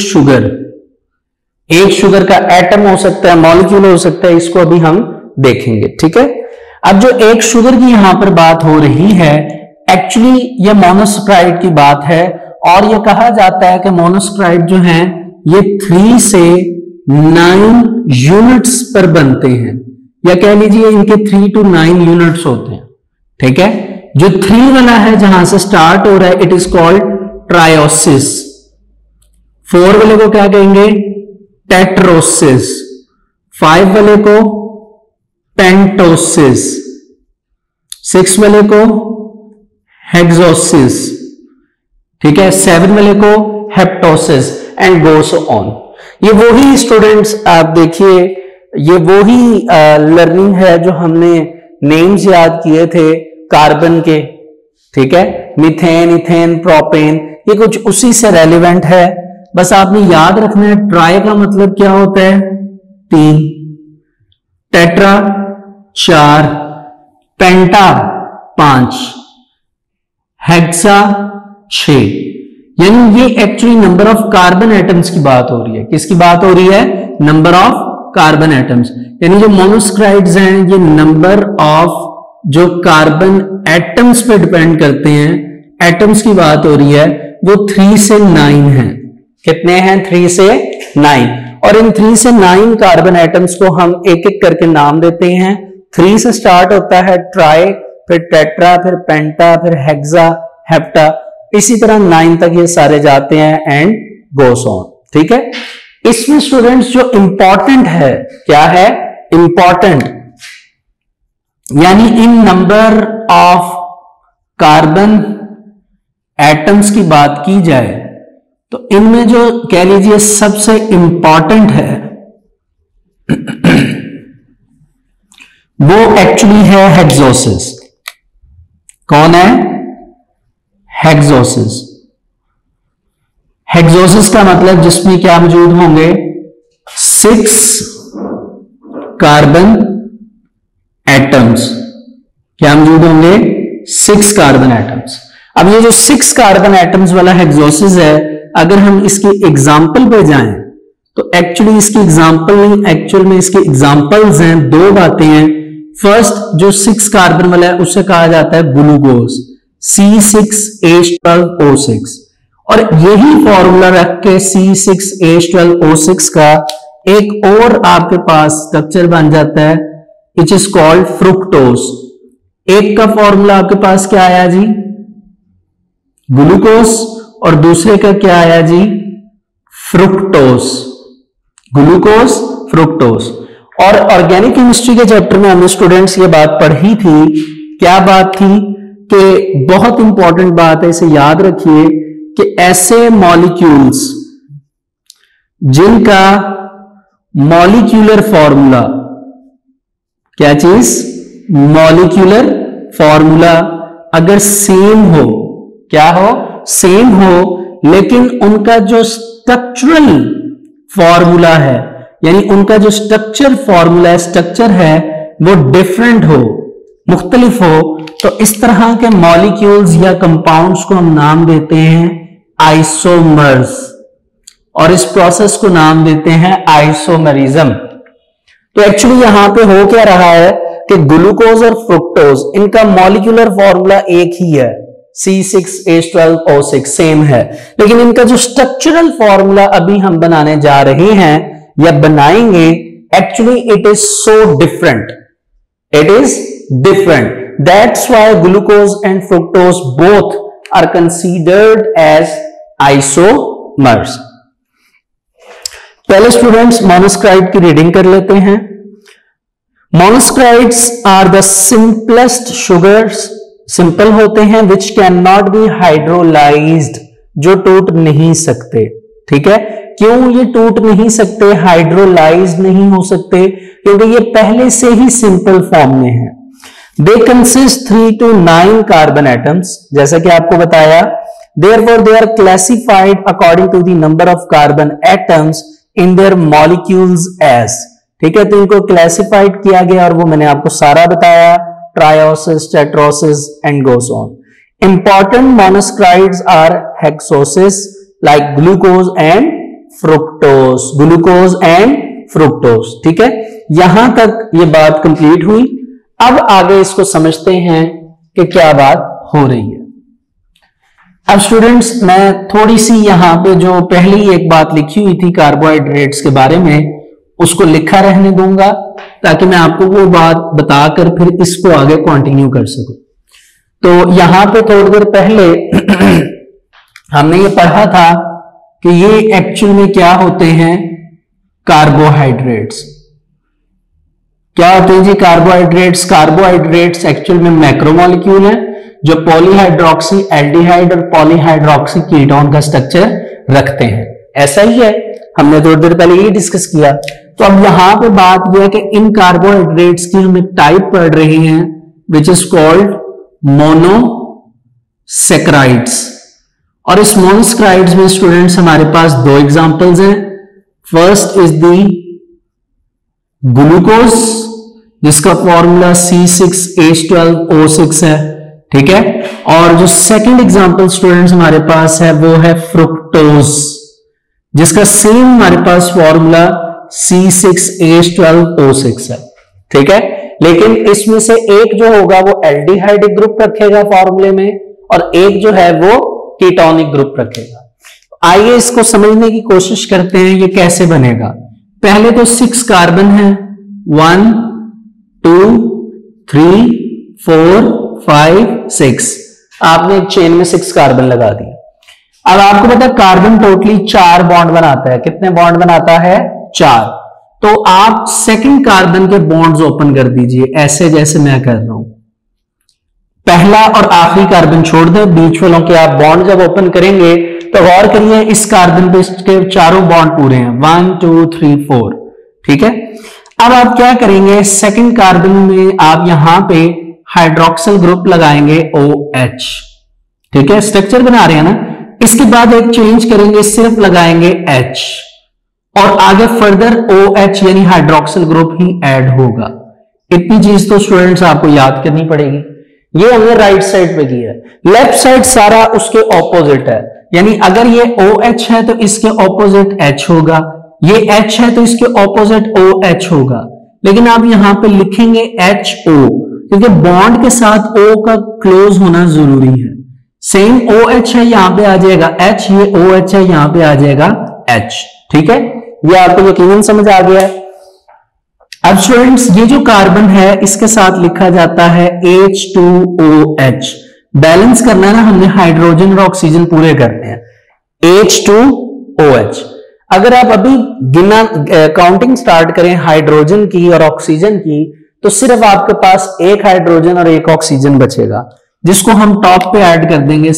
शुगर का एटम हो सकता है, मॉलिक्यूल हो सकता है, इसको अभी हम देखेंगे। ठीक है, अब जो एक शुगर की यहां पर बात हो रही है, एक्चुअली ये मोनोसैकेराइड की बात है, और ये कहा जाता है कि मोनोसैकेराइड जो है ये 3 से 9 यूनिट्स पर बनते हैं, या कह लीजिए इनके 3 to 9 यूनिट्स होते हैं। ठीक है, जो 3 वाला है जहां से स्टार्ट हो रहा है, इट इज कॉल्ड ट्रायोसिस। 4 वाले को क्या कहेंगे? टेट्रोसिस। 5 वाले को पेंटोसिस। 6 वाले को हेक्सोसिस। ठीक है, 7 वाले को हेप्टोसिस एंड गोस ऑन। ये वही स्टूडेंट्स आप देखिए, ये वही लर्निंग है जो हमने नेम्स याद किए थे कार्बन के। ठीक है, मीथेन, इथेन, प्रोपेन, ये कुछ उसी से रेलिवेंट है। बस आपने याद रखना है ट्राई का मतलब क्या होता है? 3, टेट्रा 4, पेंटा 5, हेक्सा 6। यानी ये actually number of carbon atoms की बात हो रही है। किसकी बात हो रही है? नंबर ऑफ कार्बन एटम्स, यानी जो मोनोस्क्राइड्स हैं ये नंबर ऑफ जो कार्बन एटम्स पे डिपेंड करते हैं, एटम्स की बात हो रही है, वो 3 से 9 है। कितने हैं? 3 से 9। और इन 3 से 9 कार्बन एटम्स को हम एक एक करके नाम देते हैं। 3 से स्टार्ट होता है ट्राई, फिर टेट्रा, फिर पेंटा, फिर हेक्सा, हेप्टा, इसी तरह 9 तक ये सारे जाते हैं एंड गोस ऑन। ठीक है, इसमें स्टूडेंट्स जो इंपॉर्टेंट है, क्या है इंपॉर्टेंट, यानी in number of carbon atoms की बात की जाए तो इनमें जो कह लीजिए सबसे इंपॉर्टेंट है वो एक्चुअली है हेक्सोसिस। कौन है? हेक्सोसिस। हेक्सोसिस का मतलब जिसमें क्या मौजूद होंगे? 6 कार्बन एटम्स। क्या मौजूद होंगे? 6 कार्बन एटम्स। अब ये जो 6 कार्बन एटम्स वाला हेक्सोसिस है, अगर हम इसकी एग्जाम्पल पे जाएं तो एक्चुअली इसकी एग्जाम्पल नहीं, एक्चुअल में इसकी एग्जाम्पल्स हैं। 2 बातें हैं। फर्स्ट, जो 6 कार्बन वाला है उसे कहा जाता है ग्लूकोज, C6H12O6, और यही फॉर्मूला रख के C6H12O6 का एक और आपके पास स्ट्रक्चर बन जाता है, इट इज कॉल्ड फ्रुक्टोज। एक का फॉर्मूला आपके पास क्या आया जी? ग्लूकोज, और दूसरे का क्या आया जी? फ्रुक्टोज। Glucose, fructose. और ऑर्गेनिक केमिस्ट्री के चैप्टर में हमने स्टूडेंट्स ये बात पढ़ी थी। क्या बात थी? कि बहुत इंपॉर्टेंट बात है, इसे याद रखिए कि ऐसे मॉलिक्यूल्स जिनका मॉलिक्यूलर फॉर्मूला, क्या चीज? मॉलिक्यूलर फॉर्मूला अगर सेम हो, क्या हो? सेम हो, लेकिन उनका जो स्ट्रक्चरल फॉर्मूला है, यानी उनका जो स्ट्रक्चर फॉर्मूला स्ट्रक्चर है वो डिफरेंट हो, मुख्तलिफ हो, तो इस तरह के मॉलिक्यूल्स या कंपाउंड्स को हम नाम देते हैं आइसोमर्स, और इस प्रोसेस को नाम देते हैं आइसोमरिज्म। तो एक्चुअली यहां पे हो क्या रहा है कि ग्लूकोज और फ्रुक्टोज, इनका मॉलिक्यूलर फॉर्मूला एक ही है, C6H12O6 सेम है, लेकिन इनका जो स्ट्रक्चरल फॉर्मूला अभी हम बनाने जा रहे हैं या बनाएंगे, actually it is so different, it is different. That's why glucose and fructose both are considered as isomers. पहले स्टूडेंट्स मोनोस्क्राइड की रीडिंग कर लेते हैं। Monosaccharides are the simplest sugars, simple होते हैं, which can not be hydrolysed, जो टूट नहीं सकते। ठीक है, क्यों ये टूट नहीं सकते, हाइड्रोलाइज्ड नहीं हो सकते? क्योंकि ये पहले से ही सिंपल फॉर्म में है। They consist 3 to 9 carbon atoms, जैसा कि आपको बताया। Therefore they are classified according to the number of carbon atoms in their molecules as. ठीक है, तो इनको क्लासिफाइड किया गया और वो मैंने आपको सारा बताया, trioses, tetroses and goes on. Important monosaccharides are hexoses like glucose and fructose, glucose and fructose. ठीक है, यहां तक ये बात कंप्लीट हुई। अब आगे इसको समझते हैं कि क्या बात हो रही है। अब स्टूडेंट्स मैं थोड़ी सी यहां पे जो पहली एक बात लिखी हुई थी कार्बोहाइड्रेट्स के बारे में, उसको लिखा रहने दूंगा ताकि मैं आपको वो बात बताकर फिर इसको आगे कंटिन्यू कर सकूं। तो यहां पे थोड़ी देर पहले हमने ये पढ़ा था कि ये एक्चुअल में क्या होते हैं, कार्बोहाइड्रेट्स। क्या होते हैं जी कार्बोहाइड्रेट्स? कार्बोहाइड्रेट्स एक्चुअल में मैक्रोमोलिक्यूल है जो पॉलीहाइड्रोक्सी एल्डिहाइड और पॉलीहाइड्रोक्सी कीटोन का स्ट्रक्चर रखते हैं। ऐसा ही है, हमने थोड़ी देर पहले ये डिस्कस किया। तो अब यहां पे बात यह है कि इन कार्बोहाइड्रेट्स की हम एक टाइप पढ़ रहे हैं विच इज कॉल्ड मोनोसेक्राइड्स। और इस मोनोसेक्राइड्स में स्टूडेंट्स हमारे पास 2 एग्जांपल्स हैं। फर्स्ट इज द ग्लूकोज जिसका फॉर्मूला C6H12O6 है। ठीक है, और जो सेकंड एग्जांपल स्टूडेंट्स हमारे पास है वो है फ्रुक्टोज जिसका सेम हमारे पास फॉर्मूला C6H12O6 है, ठीक है। लेकिन इसमें से एक जो होगा वो एल्डिहाइड ग्रुप रखेगा फॉर्मूले में, और एक जो है वो कीटोनिक ग्रुप रखेगा। आइए इसको समझने की कोशिश करते हैं ये कैसे बनेगा। पहले तो 6 कार्बन है, 1 2 3 4 5 6, आपने एक चेन में 6 कार्बन लगा दिए। अब आपको पता है कार्बन टोटली 4 बॉन्ड बनाता है। कितने बॉन्ड बनाता है? 4। तो आप सेकंड कार्बन के बॉन्ड्स ओपन कर दीजिए, ऐसे जैसे मैं कर रहा हूं। पहला और आखिरी कार्बन छोड़ दें, बीच वालों के आप बॉन्ड जब ओपन करेंगे तो गौर करिए इस कार्बन पे इसके चारों बॉन्ड पूरे हैं, 1 2 3 4, ठीक है। अब आप क्या करेंगे, सेकंड कार्बन में आप यहां पे हाइड्रोक्सिल ग्रुप लगाएंगे OH, ठीक है, स्ट्रक्चर बना रहे हैं ना। इसके बाद एक चेंज करेंगे, सिर्फ लगाएंगे H, और आगे फर्दर OH यानी हाइड्रोक्सिल ग्रुप ही ऐड होगा। इतनी चीज तो स्टूडेंट्स आपको याद करनी पड़ेगी। ये हमने राइट साइड पे किया है, लेफ्ट साइड सारा उसके ऑपोजिट है, यानी अगर ये OH है तो इसके ऑपोजिट H होगा, ये H है तो इसके ऑपोजिट OH होगा। लेकिन आप यहां पे लिखेंगे HO, क्योंकि बॉन्ड के साथ O का क्लोज होना जरूरी है। सेम OH है, यहां पे आ जाएगा H, ये OH है, यहां पे आ जाएगा H, ठीक है। ये आपको यकीनन समझ आ गया है। अब स्टूडेंट्स ये जो कार्बन है इसके साथ लिखा जाता है H2OH। बैलेंस करना है ना हमने, हाइड्रोजन और ऑक्सीजन पूरे करने हैं। H2OH। अगर आप अभी गिना काउंटिंग स्टार्ट करें हाइड्रोजन की और ऑक्सीजन की, तो सिर्फ आपके पास एक हाइड्रोजन और एक ऑक्सीजन बचेगा, जिसको हम टॉप पे ऐड कर देंगे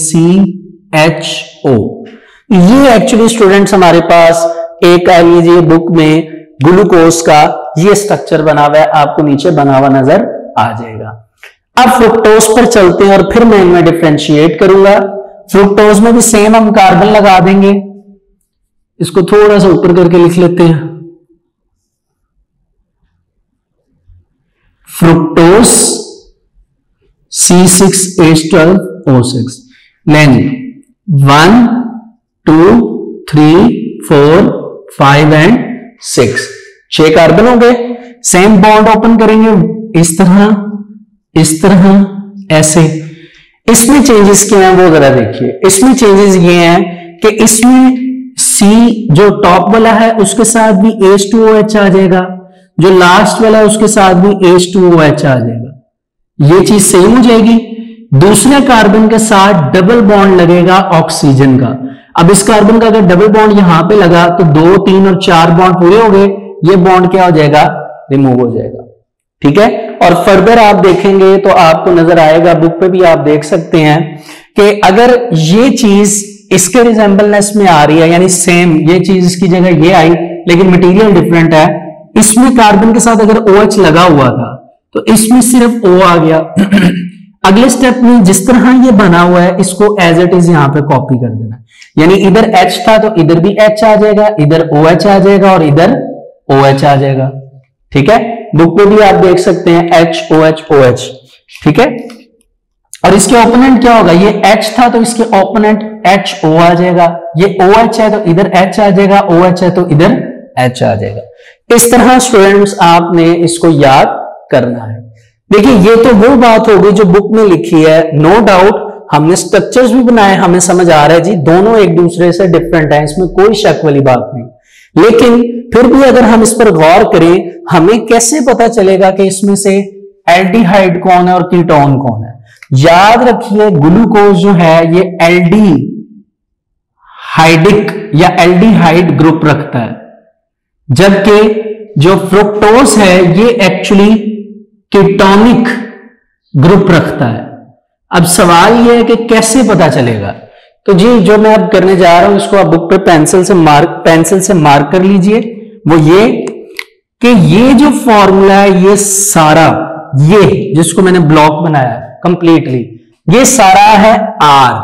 CHO। ये एक्चुअली स्टूडेंट्स हमारे पास एक कह लीजिए बुक में ग्लूकोज का ये स्ट्रक्चर बना हुआ है, आपको नीचे बना हुआ नजर आ जाएगा। अब फ्रुक्टोज पर चलते हैं और फिर मैं इनमें डिफरेंशिएट करूंगा। फ्रुक्टोज में भी सेम हम कार्बन लगा देंगे, इसको थोड़ा सा ऊपर करके लिख लेते हैं, फ्रुक्टोज C6H12O6। लेंगे 1 2 3 4 5 एंड 6, 6 कार्बन हो गए। सेम बॉन्ड ओपन करेंगे इस तरह ऐसे। इसमें चेंजेस क्या हैं वो जरा देखिए। इसमें चेंजेस ये हैं कि इसमें C जो टॉप वाला है उसके साथ भी H2OH आ जाएगा, जो लास्ट वाला है उसके साथ भी H2OH आ जाएगा। ये चीज सेम हो जाएगी। दूसरे कार्बन के साथ डबल बॉन्ड लगेगा ऑक्सीजन का। अब इस कार्बन का अगर डबल बॉन्ड यहां पे लगा तो 2 3 और 4 बॉन्ड पूरे हो गए, ये बॉन्ड क्या हो जाएगा, रिमूव हो जाएगा, ठीक है। और फर्दर आप देखेंगे तो आपको नजर आएगा, बुक पे भी आप देख सकते हैं कि अगर ये चीज इसके रिजेंबलनेस में आ रही है, यानी सेम ये चीज इसकी जगह ये आई लेकिन मटेरियल डिफरेंट है, इसमें कार्बन के साथ अगर OH लगा हुआ था तो इसमें सिर्फ O आ गया। अगले स्टेप में जिस तरह ये बना हुआ है इसको एज इट इज यहां पे कॉपी कर देना, यानी इधर H था तो इधर भी H आ जाएगा, इधर OH आ जाएगा और इधर OH आ जाएगा, ठीक है। बुक पे भी आप देख सकते हैं HOH, ठीक है। और इसके ओपोनेंट क्या होगा, ये H था तो इसके ओपोनेंट HO आ जाएगा, ये OH है तो इधर H आ जाएगा, OH है तो इधर H आ जाएगा। इस तरह स्टूडेंट्स आपने इसको याद करना है। देखिए ये तो वो बात होगी जो बुक में लिखी है, नो डाउट हमने स्ट्रक्चर्स भी बनाए, हमें समझ आ रहा है जी दोनों एक दूसरे से डिफरेंट हैं, इसमें कोई शक वाली बात नहीं। लेकिन फिर भी अगर हम इस पर गौर करें, हमें कैसे पता चलेगा कि इसमें से एल्डिहाइड कौन है और कीटोन कौन है। याद रखिए ग्लूकोज जो है ये एल्डिहाइडिक या एल्डिहाइड ग्रुप रखता है, जबकि जो फ्रुक्टोज है ये एक्चुअली कीटोनिक ग्रुप रखता है। अब सवाल यह है कि कैसे पता चलेगा, तो जी जो मैं अब करने जा रहा हूं इसको आप बुक पे पेंसिल से मार्क कर लीजिए। वो ये कि ये जो फॉर्मूला है ये सारा, ये जिसको मैंने ब्लॉक बनाया कंप्लीटली, ये सारा है R।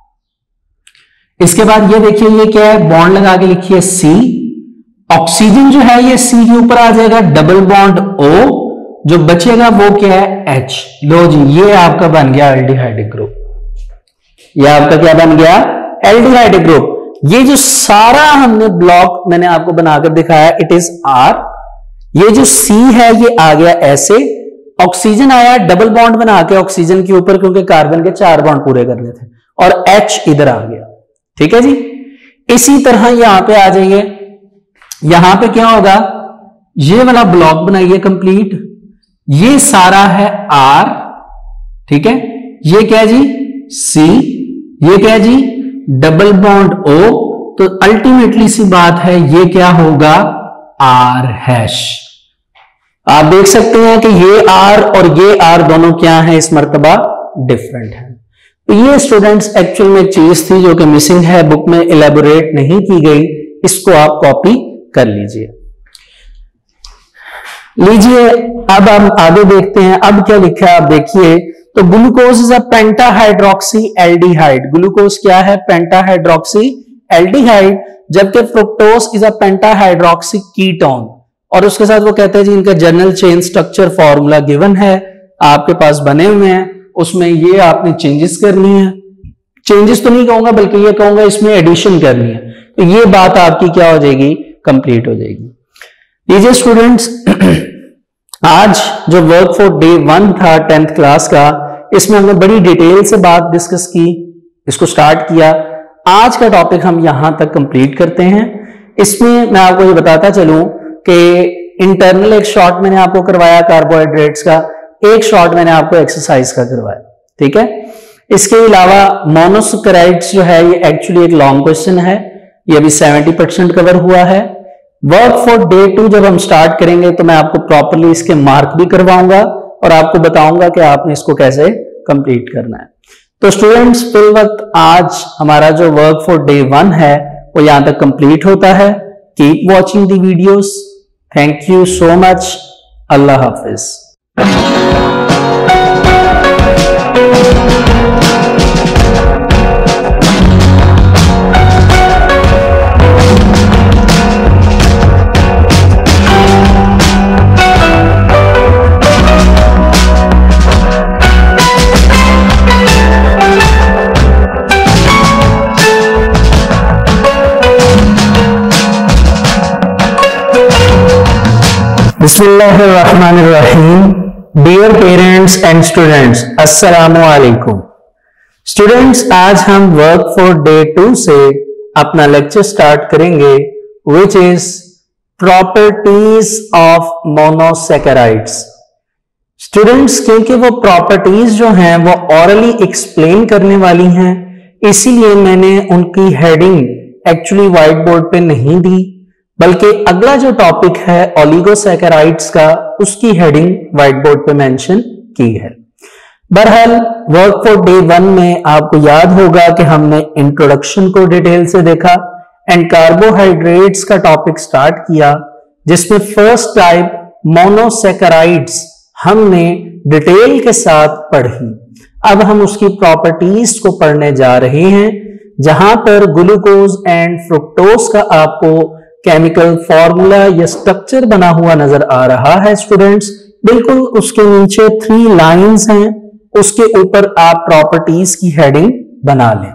इसके बाद ये देखिए ये क्या है, बॉन्ड लगा के लिखिए C। ऑक्सीजन जो है ये C के ऊपर आ जाएगा, डबल बॉन्ड O, जो बचेगा वो क्या है H। लो जी ये आपका बन गया एल्डिहाइड ग्रुप, ये आपका क्या बन गया एल्डिहाइड ग्रुप। ये जो सारा हमने ब्लॉक मैंने आपको बनाकर दिखाया, इट इज आर। ये जो सी है ये आ गया ऐसे, ऑक्सीजन आया डबल बॉन्ड बना के ऑक्सीजन के ऊपर, क्योंकि कार्बन के 4 बॉन्ड पूरे करने थे, और एच इधर आ गया। ठीक है जी। इसी तरह यहां पे आ जाइए, यहां पे क्या होगा, ये वाला ब्लॉक बनाइए कंप्लीट। ये सारा है आर, ठीक है, ये क्या जी सी, ये क्या जी डबल बॉन्ड ओ, तो अल्टीमेटली सी बात है ये क्या होगा आर हैश। आप देख सकते हैं कि ये आर और ये आर दोनों क्या है, इस मर्तबा डिफरेंट है। तो ये स्टूडेंट्स एक्चुअल में चीज थी जो कि मिसिंग है, बुक में इलेबोरेट नहीं की गई, इसको आप कॉपी कर लीजिए। अब हम आगे देखते हैं, अब क्या लिखा है आप देखिए। तो glucose is a pentahydroxy aldehyde. Glucose क्या है, पेंटाहाइड्रोक्सी एल्डिहाइड, जबकि fructose is a pentahydroxy ketone. और उसके साथ वो कहते हैं जी इनका general chain structure formula given है, आपके पास बने हुए हैं, उसमें ये आपने चेंजेस करनी है। चेंजेस तो नहीं कहूंगा बल्कि ये कहूंगा इसमें एडिशन करनी है, तो ये बात आपकी क्या हो जाएगी, कंप्लीट हो जाएगी। लीजिए स्टूडेंट्स, आज जो वर्क फॉर डे 1 था 10th क्लास का, इसमें हमने बड़ी डिटेल से बात डिस्कस की, इसको स्टार्ट किया। आज का टॉपिक हम यहां तक कंप्लीट करते हैं। इसमें मैं आपको ये बताता चलूं कि इंटरनल एक शॉर्ट मैंने आपको करवाया कार्बोहाइड्रेट्स का, एक शॉर्ट मैंने आपको एक्सरसाइज का करवाया, ठीक है। इसके अलावा मोनोसैकेराइड्स जो है ये एक्चुअली एक लॉन्ग क्वेश्चन है, ये अभी 70% कवर हुआ है। वर्क फॉर डे 2 जब हम स्टार्ट करेंगे तो मैं आपको प्रॉपर्ली इसके मार्क भी करवाऊंगा और आपको बताऊंगा कि आपने इसको कैसे कंप्लीट करना है। तो स्टूडेंट्स फिल वक्त आज हमारा जो वर्क फॉर डे 1 है वो यहां तक कंप्लीट होता है। Keep watching the videos. Thank you so much. अल्लाह हाफिज। बिस्मिल्लाहिर्रहमानिर्रहीम। डियर पेरेंट्स एंड स्टूडेंट्स, अस्सलामु अलैकुम। स्टूडेंट्स आज हम वर्क फॉर डे 2 से अपना लेक्चर स्टार्ट करेंगे, which is properties of monosaccharides. Students क्योंकि वो प्रॉपर्टीज जो हैं वो ऑरली एक्सप्लेन करने वाली हैं, इसीलिए मैंने उनकी हेडिंग एक्चुअली व्हाइट बोर्ड पे नहीं दी, बल्कि अगला जो टॉपिक है ओलिगोसैकेराइड्स का, उसकी हेडिंग व्हाइट बोर्ड पे मेंशन की है। बहरहाल वर्क फॉर डे 1 में आपको याद होगा कि हमने इंट्रोडक्शन को डिटेल से देखा एंड कार्बोहाइड्रेट्स का टॉपिक स्टार्ट किया, जिसमें फर्स्ट टाइप मोनोसैकेराइड्स हमने डिटेल के साथ पढ़ी। अब हम उसकी प्रॉपर्टीज को पढ़ने जा रहे हैं, जहां पर ग्लूकोज एंड फ्रुक्टोज का आपको केमिकल फॉर्मूला या स्ट्रक्चर बना हुआ नजर आ रहा है। स्टूडेंट्स बिल्कुल उसके नीचे 3 लाइंस हैं, उसके ऊपर आप प्रॉपर्टीज की हेडिंग बना लें।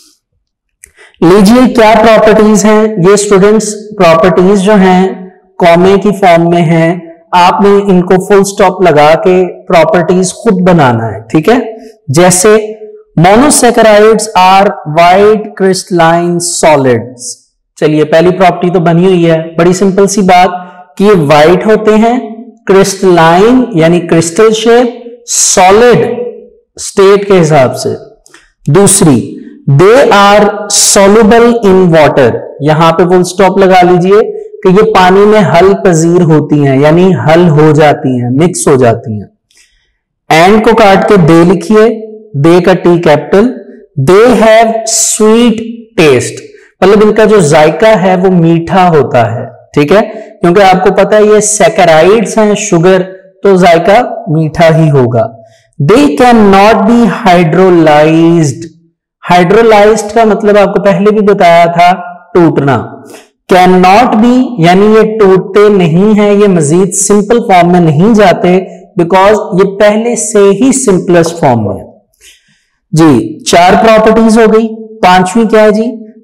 लीजिए क्या प्रॉपर्टीज हैं ये स्टूडेंट्स। प्रॉपर्टीज जो हैं कॉमे की फॉर्म में हैं, आपने इनको फुल स्टॉप लगा के प्रॉपर्टीज खुद बनाना है, ठीक है। जैसे monosaccharides are white crystalline solids. चलिए पहली प्रॉपर्टी तो बनी हुई है, बड़ी सिंपल सी बात कि ये व्हाइट होते हैं, क्रिस्टलाइन यानी क्रिस्टल शेप, सॉलिड स्टेट के हिसाब से। दूसरी, they are soluble in water. यहां पे फुल स्टॉप लगा लीजिए कि ये पानी में हल पजीर होती हैं, यानी हल हो जाती हैं, मिक्स हो जाती हैं। एंड को काट के दे लिखिए, दे का T capital. They have sweet taste, मतलब इनका जो जायका है वो मीठा होता है, ठीक है, क्योंकि आपको पता है ये सैकेराइड्स हैं, शुगर, तो जायका मीठा ही होगा। They can not be hydrolysed. Hydrolysed का मतलब आपको पहले भी बताया था, टूटना। कैन नॉट बी यानी ये टूटते नहीं है, ये मजीद सिंपल फॉर्म में नहीं जाते, बिकॉज ये पहले से ही सिंपलेस्ट फॉर्म में जी। 4 प्रॉपर्टीज हो गई। 5वीं क्या है जी,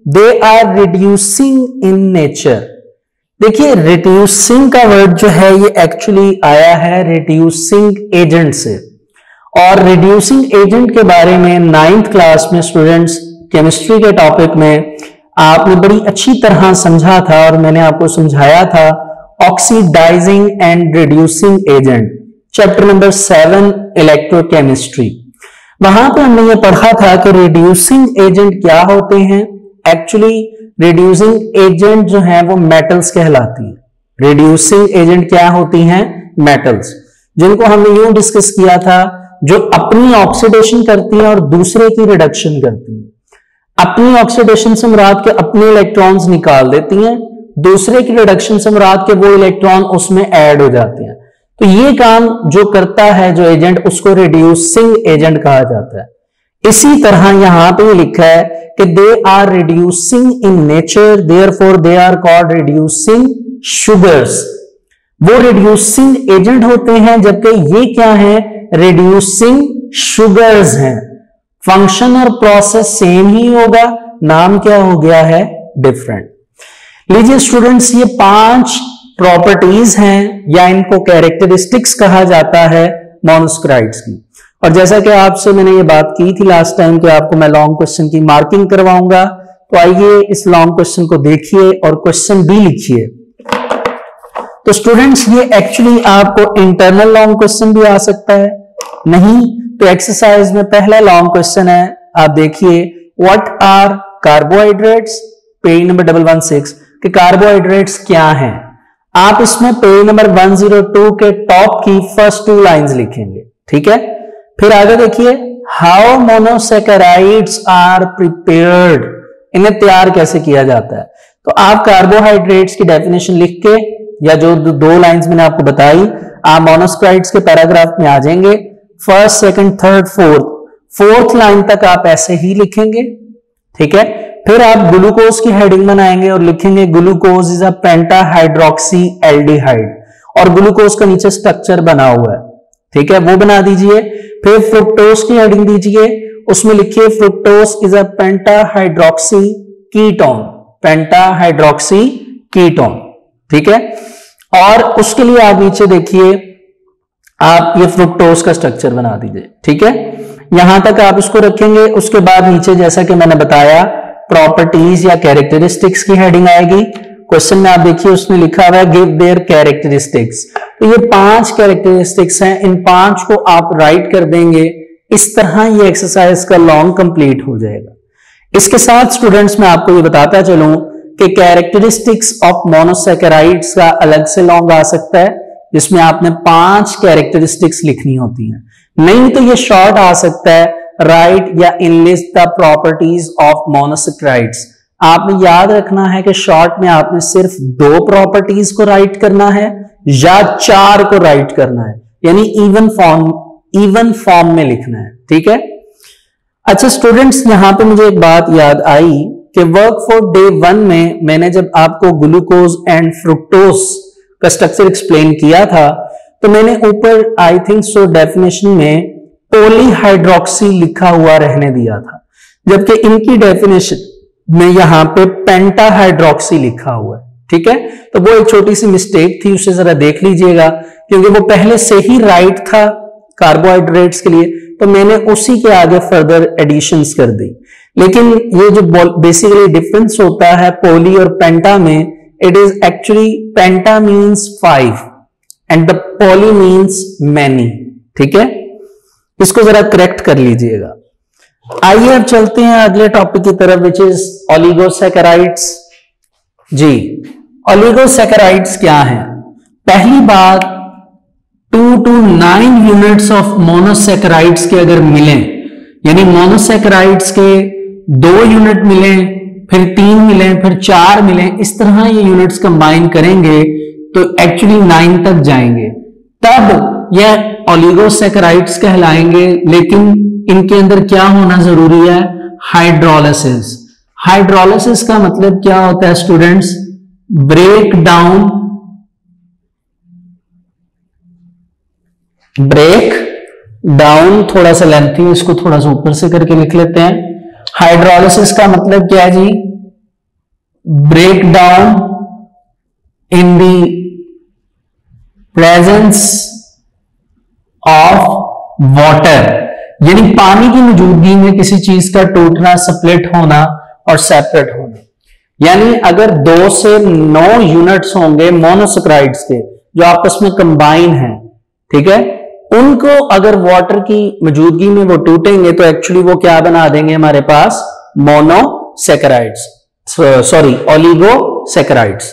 they are reducing in nature. देखिए रिड्यूसिंग का वर्ड जो है ये एक्चुअली आया है रिड्यूसिंग एजेंट से, और रिड्यूसिंग एजेंट के बारे में 9th क्लास में स्टूडेंट्स केमिस्ट्री के टॉपिक में आपने बड़ी अच्छी तरह समझा था, और मैंने आपको समझाया था oxidising and reducing agent, chapter number 7 electrochemistry. वहां पे हमने ये पढ़ा था कि रिड्यूसिंग एजेंट क्या होते हैं। एक्चुअली रिड्यूसिंग एजेंट जो है वो मेटल्स कहलाती है। रिड्यूसिंग एजेंट क्या होती हैं? मेटल्स, जिनको हमने यूं डिस्कस किया था, जो अपनी ऑक्सीडेशन करती हैं और दूसरे की रिडक्शन करती हैं। अपनी ऑक्सीडेशन से मुराद के अपने इलेक्ट्रॉन्स निकाल देती हैं, दूसरे की रिडक्शन से मुराद के वो इलेक्ट्रॉन उसमें ऐड हो जाते हैं। तो ये काम जो करता है जो एजेंट, उसको रिड्यूसिंग एजेंट कहा जाता है। इसी तरह यहां पे लिखा है कि they are reducing in nature, therefore they are called reducing sugars. वो रिड्यूसिंग एजेंट होते हैं, जबकि ये क्या है? रिड्यूसिंग शुगर्स हैं। फंक्शन और प्रोसेस सेम ही होगा, नाम क्या हो गया है? डिफरेंट। लीजिए स्टूडेंट्स, ये 5 प्रॉपर्टीज हैं या इनको कैरेक्टरिस्टिक्स कहा जाता है मोनोसैकेराइड्स की। और जैसा कि आपसे मैंने ये बात की थी लास्ट टाइम कि आपको मैं लॉन्ग क्वेश्चन की मार्किंग करवाऊंगा, तो आइए इस लॉन्ग क्वेश्चन को देखिए और क्वेश्चन भी लिखिए। तो स्टूडेंट्स ये एक्चुअली आपको इंटरनल लॉन्ग क्वेश्चन भी आ सकता है, नहीं तो एक्सरसाइज में पहला लॉन्ग क्वेश्चन है, आप देखिए what are carbohydrates, page number 116 कि कार्बोहाइड्रेट्स क्या हैं। आप इसमें पेज नंबर 102 के टॉप की फर्स्ट 2 लाइंस लिखेंगे, ठीक है। फिर आगे देखिए हाउ मोनोसैकेराइड्स आर प्रिपेयर्ड, इन्हें तैयार कैसे किया जाता है। तो आप कार्बोहाइड्रेट्स की डेफिनेशन लिख के, या जो 2 लाइंस मैंने आपको बताई, आप मोनोसैकेराइड्स के पैराग्राफ में आ जाएंगे। First, second, third, fourth line तक आप ऐसे ही लिखेंगे, ठीक है। फिर आप ग्लूकोज की हेडिंग बनाएंगे और लिखेंगे glucose is a pentahydroxy aldehyde, और ग्लूकोज का नीचे स्ट्रक्चर बना हुआ है, ठीक है, वो बना दीजिए। फिर फ्रुक्टोज की हेडिंग दीजिए, उसमें लिखिए fructose is a pentahydroxy ketone, pentahydroxy ketone, ठीक है। और उसके लिए आप नीचे देखिए, आप ये फ्रुक्टोज का स्ट्रक्चर बना दीजिए, ठीक है। यहां तक आप इसको रखेंगे। उसके बाद नीचे जैसा कि मैंने बताया प्रॉपर्टीज या कैरेक्टरिस्टिक्स की हेडिंग आएगी। क्वेश्चन में आप देखिए उसमें लिखा हुआ है गिव देयर कैरेक्टरिस्टिक्स। तो ये 5 कैरेक्टरिस्टिक्स हैं, इन 5 को आप राइट कर देंगे। इस तरह ये एक्सरसाइज का लॉन्ग कंप्लीट हो जाएगा। इसके साथ स्टूडेंट्स मैं आपको ये बताता चलूं कि कैरेक्टरिस्टिक्स ऑफ मोनोसैकेराइड्स का अलग से लॉन्ग आ सकता है, जिसमें आपने 5 कैरेक्टरिस्टिक्स लिखनी होती हैं। नहीं तो ये शॉर्ट आ सकता है, राइट या enlist the properties of monosaccharides. आपने याद रखना है कि शॉर्ट में आपने सिर्फ 2 प्रॉपर्टीज को राइट करना है या 4 को राइट करना है, यानी इवन फॉर्म में लिखना है, ठीक है। अच्छा स्टूडेंट्स, यहां पे मुझे एक बात याद आई कि वर्क फॉर डे 1 में मैंने जब आपको ग्लूकोज एंड फ्रुक्टोज का स्ट्रक्चर एक्सप्लेन किया था, तो मैंने ऊपर आई थिंक सो डेफिनेशन में पॉलीहाइड्रोक्सी लिखा हुआ रहने दिया था, जबकि इनकी डेफिनेशन में यहां पे पेंटाहाइड्रोक्सी लिखा हुआ है, ठीक है। तो वो एक छोटी सी मिस्टेक थी, उसे जरा देख लीजिएगा, क्योंकि वो पहले से ही राइट था कार्बोहाइड्रेट्स के लिए, तो मैंने उसी के आगे फर्दर एडिशंस कर दी। लेकिन ये जो बेसिकली डिफरेंस होता है पॉली और पेंटा में, it is actually penta means 5 and the poly means many, ठीक है। इसको जरा करेक्ट कर लीजिएगा। आइए अब चलते हैं अगले टॉपिक की तरफ, विच इज ओलिगोसैकेराइड्स। जी, ओलिगोसैकेराइड्स क्या है? पहली बात, 2 to 9 यूनिट्स ऑफ मोनोसैकेराइड्स के अगर मिलें, यानी मोनोसैकेराइड्स के 2 यूनिट मिलें, फिर 3 मिलें, फिर 4 मिलें, इस तरह ये यूनिट्स कंबाइन करेंगे तो एक्चुअली 9 तक जाएंगे, तब यह ओलिगोसैकेराइड्स कहलाएंगे। लेकिन इनके अंदर क्या होना जरूरी है? हाइड्रोलिसिस। हाइड्रोलिसिस का मतलब क्या होता है स्टूडेंट्स? ब्रेक डाउन, थोड़ा सा लेंथी, इसको थोड़ा सा ऊपर से करके लिख लेते हैं। हाइड्रोलिसिस का मतलब क्या है जी? break down in the presence of water, यानी पानी की मौजूदगी में किसी चीज का टूटना, स्प्लिट होना और सेपरेट होना। यानी अगर 2 से 9 यूनिट्स होंगे मोनोसैकराइड्स के जो आपस में कंबाइन हैं, ठीक है, उनको अगर वाटर की मौजूदगी में वो टूटेंगे तो एक्चुअली वो क्या बना देंगे हमारे पास, मोनोसैकराइड्स, सॉरी ओलिगोसैकराइड्स।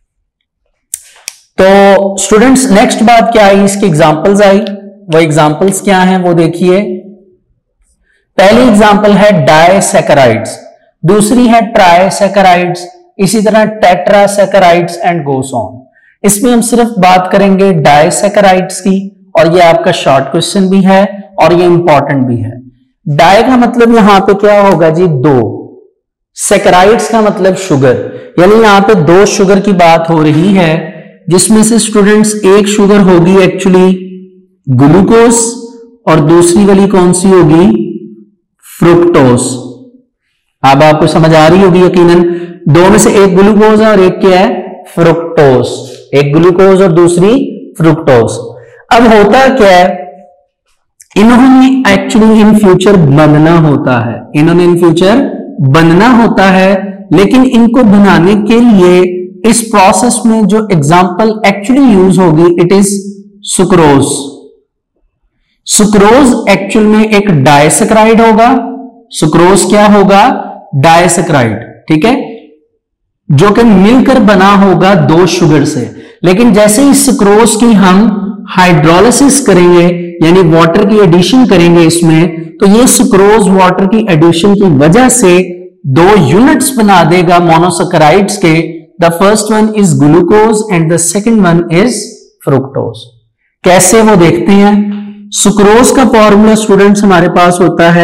तो स्टूडेंट्स नेक्स्ट बात क्या आई, इसकी एग्जांपल्स आई। वो एग्जांपल्स क्या हैं वो देखिए। पहली एग्जांपल है डाइसैकराइड्स, दूसरी है ट्राइसैकराइड्स, इसी तरह टेट्रासैकराइड्स एंड गोस ऑन। इसमें हम सिर्फ बात करेंगे डाइसैकराइड्स की, और ये आपका शॉर्ट क्वेश्चन भी है और ये इंपॉर्टेंट भी है। डाई का मतलब यहां पे क्या होगा जी, 2। सैकराइड्स का मतलब शुगर, यानी यहां पे 2 शुगर की बात हो रही है, जिसमें से स्टूडेंट्स एक शुगर होगी एक्चुअली ग्लूकोज और दूसरी वाली कौन सी होगी, फ्रुक्टोज। अब आपको समझ आ रही होगी यकीनन, 2 में से एक ग्लूकोज है और एक क्या है, फ्रुक्टोज। एक ग्लूकोज और दूसरी फ्रुक्टोज। अब होता क्या है, इन्होंने एक्चुअली इन फ्यूचर बनना होता है, इन्होंने इन फ्यूचर बनना होता है, लेकिन इनको बनाने के लिए इस प्रोसेस में जो एग्जांपल एक्चुअली यूज होगी it is sucrose. Sucrose actual में एक डाइसैकराइड होगा, सुक्रोज क्या होगा, डाइसैकराइड, ठीक है, जो कि मिलकर बना होगा 2 शुगर से। लेकिन जैसे ही सुक्रोज की हम हाइड्रोलिसिस करेंगे, यानी वाटर की एडिशन करेंगे इसमें, तो ये सुक्रोज वाटर की एडिशन की वजह से 2 यूनिट्स बना देगा मोनोसैकराइड्स के। The first one is glucose and the second one is fructose. कैसे वो देखते हैं। सुक्रोज का फॉर्मूला स्टूडेंट्स हमारे पास होता है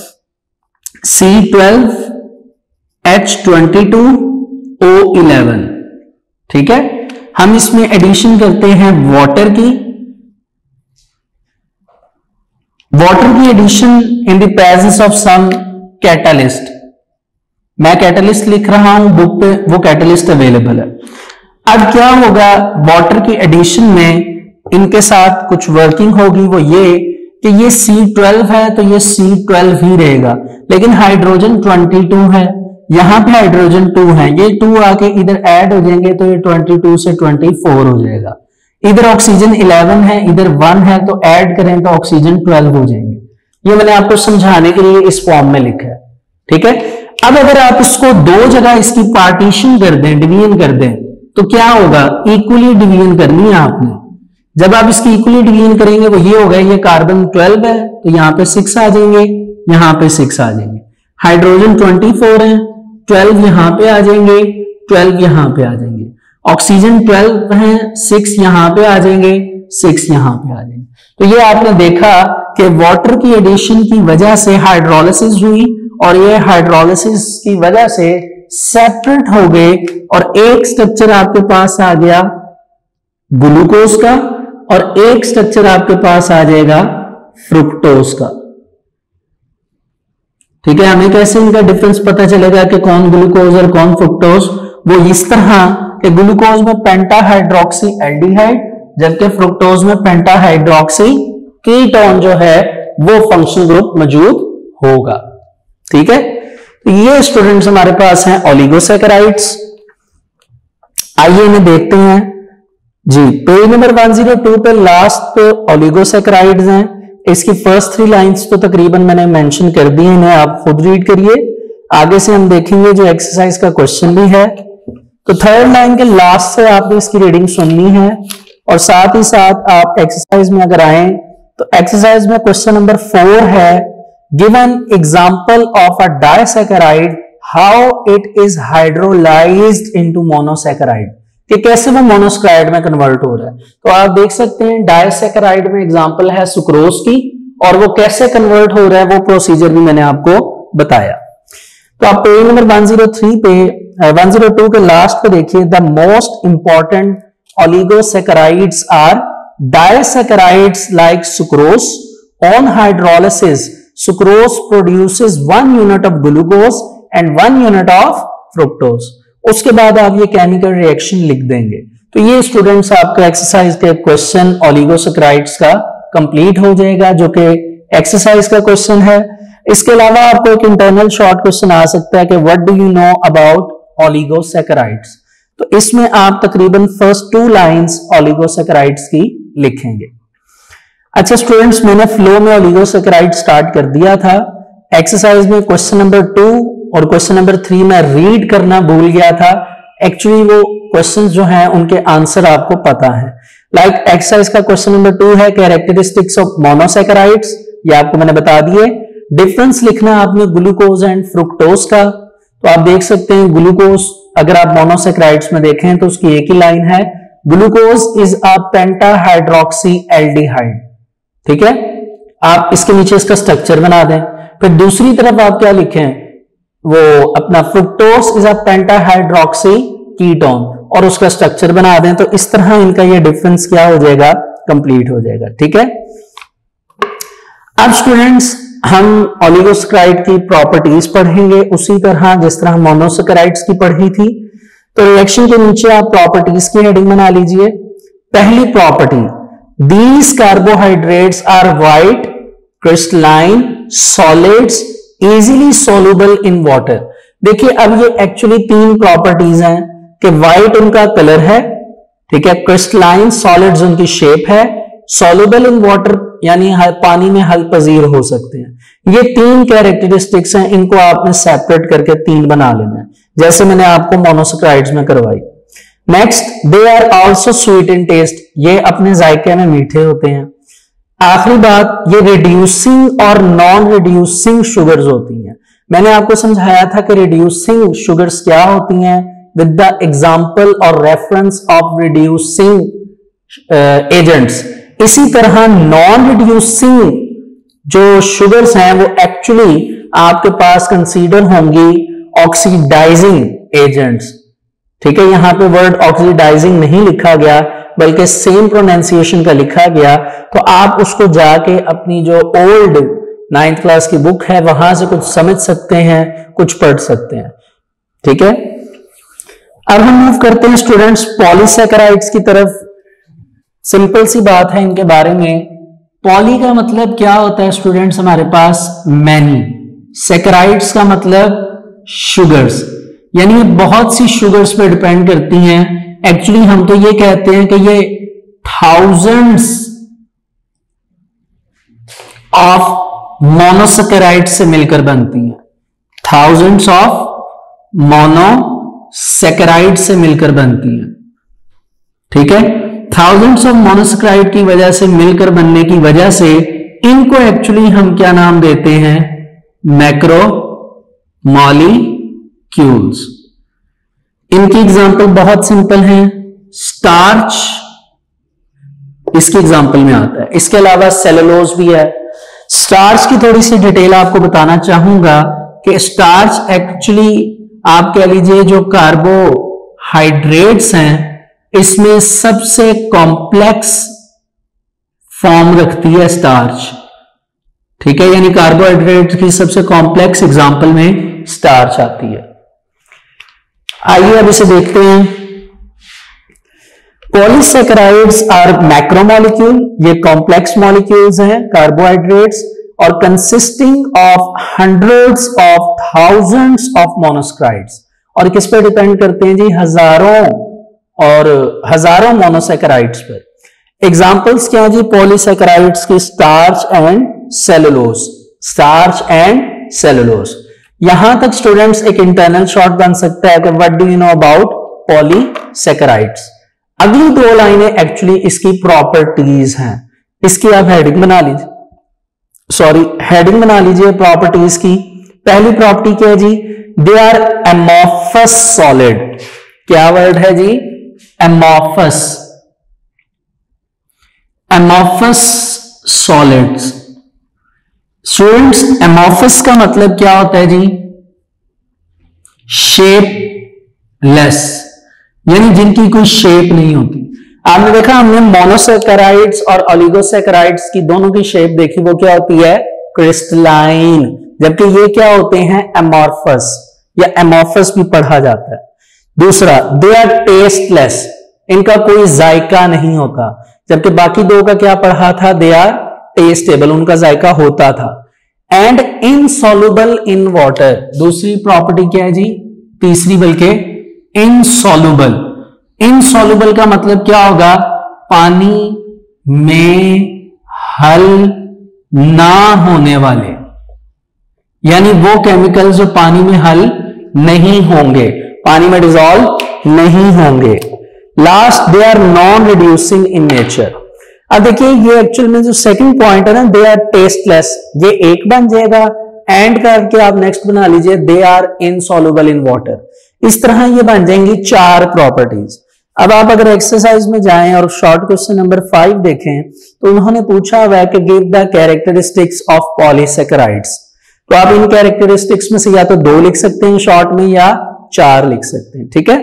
C12H22O11, ठीक है। हम इसमें एडिशन करते हैं वाटर की, addition in the presence of some catalyst. मैं कैटालिस्ट लिख रहा हूं बुक पे, वो कैटालिस्ट अवेलेबल है। अब क्या होगा, वाटर की एडिशन में इनके साथ कुछ वर्किंग होगी, वो ये कि ये C12 है तो ये C12 ही रहेगा, लेकिन हाइड्रोजन 22 है, यहां पे हाइड्रोजन 2 है, ये 2 आके इधर ऐड हो जाएंगे तो ये 22 से 24 हो जाएगा। इधर ऑक्सीजन 11 है, इधर 1 है, तो ऐड करें तो ऑक्सीजन 12 हो जाएंगे। ये मैंने आपको समझाने के लिए इस फॉर्म में लिखा है, ठीक है। अब अगर आप इसको 2 जगह इसकी पार्टीशन कर दें, डिवीजन कर दें, तो क्या होगा, इक्वली डिवीजन करनी है आपने। जब आप इसकी इक्वली डिवीजन करेंगे वो ये होगा, ये कार्बन 12 है तो यहां पे 6 आ जाएंगे, यहां पे 6 आ जाएंगे। हाइड्रोजन 24 है, 12 यहां पे आ जाएंगे, 12 यहां पे आ जाएंगे। ऑक्सीजन 12 है, 6 यहां पे आ जाएंगे, 6 यहां पे आ जाएंगे। तो ये आपने देखा कि वाटर की एडिशन की वजह से हाइड्रोलिसिस हुई और ये हाइड्रोलिसिस की वजह से सेपरेट हो गए और एक स्ट्रक्चर आपके पास आ गया ग्लूकोज का और एक स्ट्रक्चर आपके पास आ जाएगा फ्रुक्टोज का, ठीक है। हमें कैसे इनका डिफरेंस पता चलेगा कि कौन ग्लूकोज और कौन फ्रुक्टोज, वो इस तरह कि ग्लूकोज में पेंटाहाइड्रोक्सी एल्डिहाइड, जबकि फ्रुक्टोज में पेंटाहाइड्रोक्सी कीटोन जो है वो फंक्शनल ग्रुप मौजूद होगा, ठीक है। तो ये स्टूडेंट्स हमारे पास हैं ओलिगोसैकराइड्स। आइए इन्हें देखते हैं जी। पेज नंबर 102 पे लास्ट पे ओलिगोसैकराइड्स हैं। इसकी फर्स्ट 3 लाइंस तो तकरीबन मैंने मेंशन कर दी है, इन्हें आप खुद रीड करिए। आगे से हम देखेंगे जो एक्सरसाइज का क्वेश्चन भी है। तो 3rd लाइन के लास्ट से आपने इसकी रीडिंग सुननी है और साथ ही साथ आप एक्सरसाइज में अगर आए तो एक्सरसाइज में क्वेश्चन नंबर 4 है, given example of a disaccharide how it is hydrolysed into monosaccharide, कि कैसे वो मोनोसैकराइड में कन्वर्ट हो रहा है। तो आप देख सकते हैं डाइसैकराइड में एग्जांपल है सुक्रोज की, और वो कैसे कन्वर्ट हो रहा है वो प्रोसीजर भी मैंने आपको बताया। तो आप पेज नंबर 103 पे 102 के लास्ट पे देखिए, the most important oligosaccharides are disaccharides like sucrose. On hydrolysis sucrose produces 1 unit of glucose and 1 unit of fructose. उसके बाद आप ये केमिकल रिएक्शन लिख देंगे। तो ये स्टूडेंट्स आपका एक्सरसाइज के क्वेश्चन ओलिगोसैकेराइड्स का कंप्लीट हो जाएगा, जो कि एक्सरसाइज का क्वेश्चन है। इसके अलावा आपको एक इंटरनल शॉर्ट क्वेश्चन आ सकता है कि what do you know about oligosaccharides. तो इसमें आप तकरीबन फर्स्ट 2 लाइंस ओलिगोसैकेराइड्स की लिखेंगे। अच्छा स्टूडेंट्स, मैंने फ्लो में ओलिगोसैकेराइड स्टार्ट कर दिया था। एक्सरसाइज में क्वेश्चन नंबर 2 और क्वेश्चन नंबर 3 में रीड करना भूल गया था। एक्चुअली वो क्वेश्चंस जो हैं उनके आंसर आपको पता है। लाइक एक्सरसाइज का क्वेश्चन नंबर 2 है कैरेक्टरिस्टिक्स ऑफ मोनोसैकेराइड्स, ये आपको मैंने बता दिए। डिफरेंस लिखना आपने ग्लूकोज एंड फ्रुक्टोज का। तो आप देख सकते हैं ग्लूकोज अगर आप मोनोसैकेराइड्स में देखें तो उसकी एक ही लाइन है, glucose is a pentahydroxy aldehyde. ठीक है, आप इसके नीचे इसका स्ट्रक्चर बना दें। फिर दूसरी तरफ आप क्या लिखें, वो अपना fructose is a pentahydroxy ketone और उसका स्ट्रक्चर बना दें। तो इस तरह इनका ये डिफरेंस क्या हो जाएगा, कंप्लीट हो जाएगा। ठीक है, अब स्टूडेंट्स हम ओलिगोसैकेराइड की प्रॉपर्टीज पढ़ेंगे उसी तरह जिस तरह मोनोसैकेराइड्स की पढ़ी थी। तो रिएक्शन के नीचे आप प्रॉपर्टीज की हेडिंग बना लीजिए। पहली property, these carbohydrates are white crystalline solids easily soluble in water. देखिए अब ये एक्चुअली 3 प्रॉपर्टीज हैं कि व्हाइट उनका कलर है, ठीक है, क्रिस्टलाइन सॉलिड्स उनकी शेप है, सोल्यूबल इन वाटर यानी पानी में हल पजीर हो सकते हैं। ये 3 कैरेक्टरिस्टिक्स हैं, इनको आपने सेपरेट करके 3 बना लेना है, जैसे मैंने आपको मोनोसैकेराइड्स में करवाई। Next, they are also sweet in taste, ये अपने जायके में मीठे होते हैं। आखिरी बात, ये रिड्यूसिंग और नॉन रिड्यूसिंग शुगर्स होती हैं। मैंने आपको समझाया था कि रिड्यूसिंग शुगर्स क्या होती हैं विद द एग्जांपल और रेफरेंस ऑफ रिड्यूसिंग एजेंट्स। इसी तरह नॉन रिड्यूसिंग जो शुगर्स हैं वो एक्चुअली आपके पास कंसीडर होंगी ऑक्सीडाइजिंग एजेंट्स। ठीक है, यहां पे वर्ड ऑक्सीडाइजिंग नहीं लिखा गया बल्कि सेम प्रोनाउंसिएशन का लिखा गया। तो आप उसको जाके अपनी जो ओल्ड 9th क्लास की बुक है वहां से कुछ समझ सकते हैं, कुछ पढ़ सकते हैं। ठीक है, अब हम मूव करते हैं स्टूडेंट्स पॉलीसैकेराइड्स की तरफ। सिंपल सी बात है इनके बारे में। पॉली का मतलब क्या होता है स्टूडेंट्स हमारे पास, मैनी। सैकेराइड्स का मतलब शुगर्स, यानी ये बहुत सी शुगर्स पे डिपेंड करती हैं। एक्चुअली हम तो ये कहते हैं कि ये थाउजेंड्स ऑफ मोनोसैकेराइड्स से मिलकर बनती हैं। थाउजेंड्स ऑफ मोनोसैकेराइड्स से मिलकर बनती हैं। ठीक है, थाउजेंड्स ऑफ मोनोसैकेराइड की वजह से मिलकर बनने की वजह से इनको एक्चुअली हम क्या नाम देते हैं, मैक्रोमॉलिक्यूल्स। इनकी एग्जांपल बहुत सिंपल है, स्टार्च इसकी एग्जांपल में आता है। इसके अलावा सेलुलोज भी है। स्टार्च की थोड़ी सी डिटेल आपको बताना चाहूंगा कि स्टार्च एक्चुअली आप कह लीजिए जो कार्बोहाइड्रेट्स हैं इसमें सबसे कॉम्प्लेक्स फॉर्म रखती है स्टार्च। ठीक है, यानी कार्बोहाइड्रेट की सबसे कॉम्प्लेक्स एग्जांपल में स्टार्च आती है। आइए अब इसे देखते हैं। पॉलीसैकेराइड्स आर मैक्रोमॉलिक्यूल, ये कॉम्प्लेक्स मॉलिक्यूल्स हैं कार्बोहाइड्रेट्स और consisting of hundreds of thousands of monosaccharides. और किस पे डिपेंड करते हैं जी, हजारों और हजारों मोनोसैकेराइड्स पर। एग्जांपल्स क्या जी पॉलीसैकेराइड्स की, starch and cellulose, starch and cellulose. यहां तक स्टूडेंट्स एक इंटरनल शॉर्ट बन सकता है कि what do you know about polysaccharides. अगली 2 लाइनें एक्चुअली इसकी प्रॉपर्टीज हैं। इसकी आप हेडिंग बना लीजिए, हेडिंग बना लीजिए प्रॉपर्टीज की। पहली प्रॉपर्टी क्या है जी, दे आर एमॉर्फस सॉलिड। क्या वर्ड है जी, amorphous, amorphous solids. Students amorphous का मतलब क्या होता है जी, शेपलेस, यानी जिनकी कोई शेप नहीं होती। आपने देखा हमने मोनोसैकेराइड्स और ओलिगोसैकेराइड्स की दोनों की शेप देखी, वो क्या होती है, क्रिस्टलाइन, जबकि ये क्या होते हैं, एमॉर्फस या एमॉर्फस भी पढ़ा जाता है। दूसरा, दे आर टेस्टलेस, इनका कोई जायका नहीं होता, जबकि बाकी दो का क्या पढ़ा था, दे आर टेस्टेबल, उनका जायका होता था। एंड इनसॉल्युबल इन वाटर, दूसरी प्रॉपर्टी क्या है जी, तीसरी बल्कि इनसॉल्युबल। इनसॉल्युबल का मतलब क्या होगा, पानी में हल ना होने वाले, यानी वो केमिकल्स जो पानी में हल नहीं होंगे, पानी में डिसॉल्व नहीं होंगे। Last, they are non reducing in nature. अब देखिए ये एक्चुअल में जो सेकंड पॉइंट है ना, दे आर टेस्टलेस, ये एक बन जाएगा, एंड करके आप नेक्स्ट बना लीजिए, they are insoluble in water. इस तरह ये बन जाएंगी चार प्रॉपर्टीज। अब आप अगर एक्सरसाइज में जाएं और शॉर्ट क्वेश्चन नंबर 5 देखें तो उन्होंने पूछा हुआ है कि give the characteristics of polysaccharides. तो आप इन कैरेक्टरिस्टिक्स में से या तो 2 लिख सकते हैं शॉर्ट में या 4 लिख सकते हैं, ठीक है।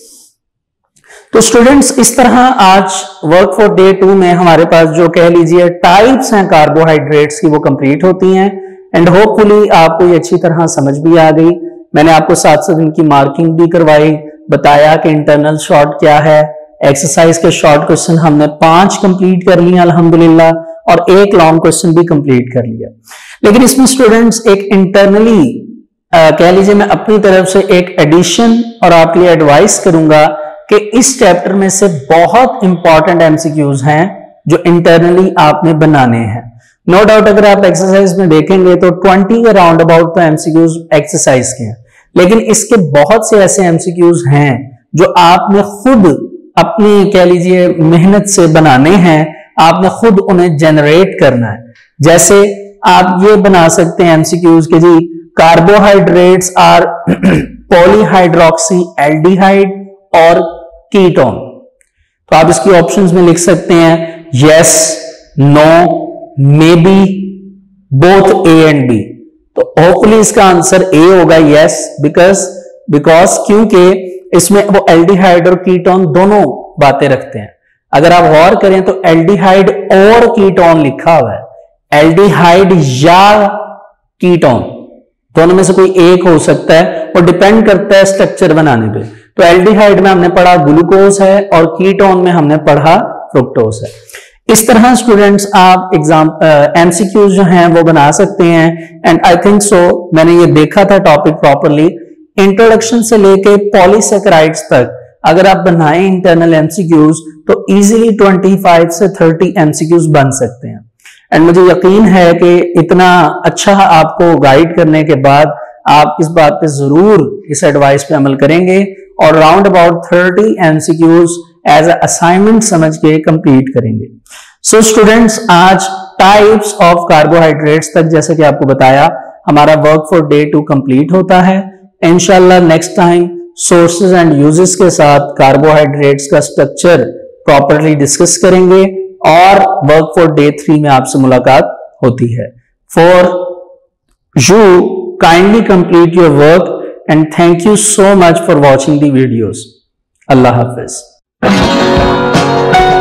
तो स्टूडेंट्स इस तरह आज वर्क फॉर डे 2 में हमारे पास जो कह लीजिए टाइप्स हैं कार्बोहाइड्रेट्स की वो कंप्लीट होती हैं, एंड होपफुली आपको ये अच्छी तरह समझ भी आ गई। मैंने आपको साथ साथ इनकी मार्किंग भी करवाई, बताया कि इंटरनल शॉर्ट क्या है। एक्सरसाइज के शॉर्ट क्वेश्चन हमने 5 कंप्लीट कर लिए अल्हम्दुलिल्लाह, और 1 लॉन्ग क्वेश्चन भी कंप्लीट कर लिया। लेकिन इसमें स्टूडेंट्स एक इंटरनली कह लीजिए मैं अपनी तरफ से एक एडिशन और आपके लिए एडवाइस करूंगा कि इस चैप्टर में से बहुत इंपॉर्टेंट एमसीक्यूज हैं जो इंटरनली आपने बनाने हैं। नो डाउट अगर आप एक्सरसाइज में देखेंगे तो 20 के राउंड अबाउट तो एमसीक्यूज एक्सरसाइज के हैं, लेकिन इसके बहुत से ऐसे एमसीक्यूज हैं जो आपने खुद अपनी कह लीजिए मेहनत से बनाने हैं, आपने खुद उन्हें जनरेट करना है। जैसे आप ये बना सकते हैं एमसीक्यूज के जी, कार्बोहाइड्रेट्स आर पॉलीहाइड्रोक्सी एल्डिहाइड और कीटोन। तो आप इसकी ऑप्शंस में लिख सकते हैं yes, no, maybe, both A and B. तो होपफुली इसका आंसर ए होगा, यस, बिकॉज क्योंकि इसमें वो एल्डिहाइड और कीटोन दोनों बातें रखते हैं। अगर आप गौर करें तो एल्डिहाइड और कीटोन लिखा हुआ है, एल्डिहाइड या कीटोन दोनों में से कोई एक हो सकता है, और डिपेंड करता है स्ट्रक्चर बनाने पे। तो एल्डिहाइड में हमने पढ़ा ग्लूकोज है और कीटोन में हमने पढ़ा फ्रुक्टोज है। इस तरह स्टूडेंट्स आप एग्जाम एमसीक्यूज जो हैं वो बना सकते हैं, एंड आई थिंक सो मैंने ये देखा था टॉपिक प्रॉपरली, इंट्रोडक्शन से लेके पॉलीसेकेराइड्स तक अगर आप बनाएं इंटरनल एमसीक्यूज तो इजीली 25 से 30 एमसीक्यूज बन सकते हैं। एंड मुझे यकीन है कि इतना अच्छा आपको गाइड करने के बाद आप इस बात पे जरूर इस एडवाइस पे अमल करेंगे और round about 30 MCQs as a assignment समझ के कंप्लीट करेंगे। सो स्टूडेंट्स आज टाइप्स ऑफ कार्बोहाइड्रेट्स तक जैसे कि आपको बताया हमारा वर्क फॉर डे 2 कंप्लीट होता है। इंशाल्लाह next time sources and uses के साथ कार्बोहाइड्रेट्स का स्ट्रक्चर प्रॉपरली डिस्कस करेंगे और वर्क फॉर डे 3 में आपसे मुलाकात होती है। For you kindly complete your work and thank you so much for watching the videos. अल्लाह हाफिज।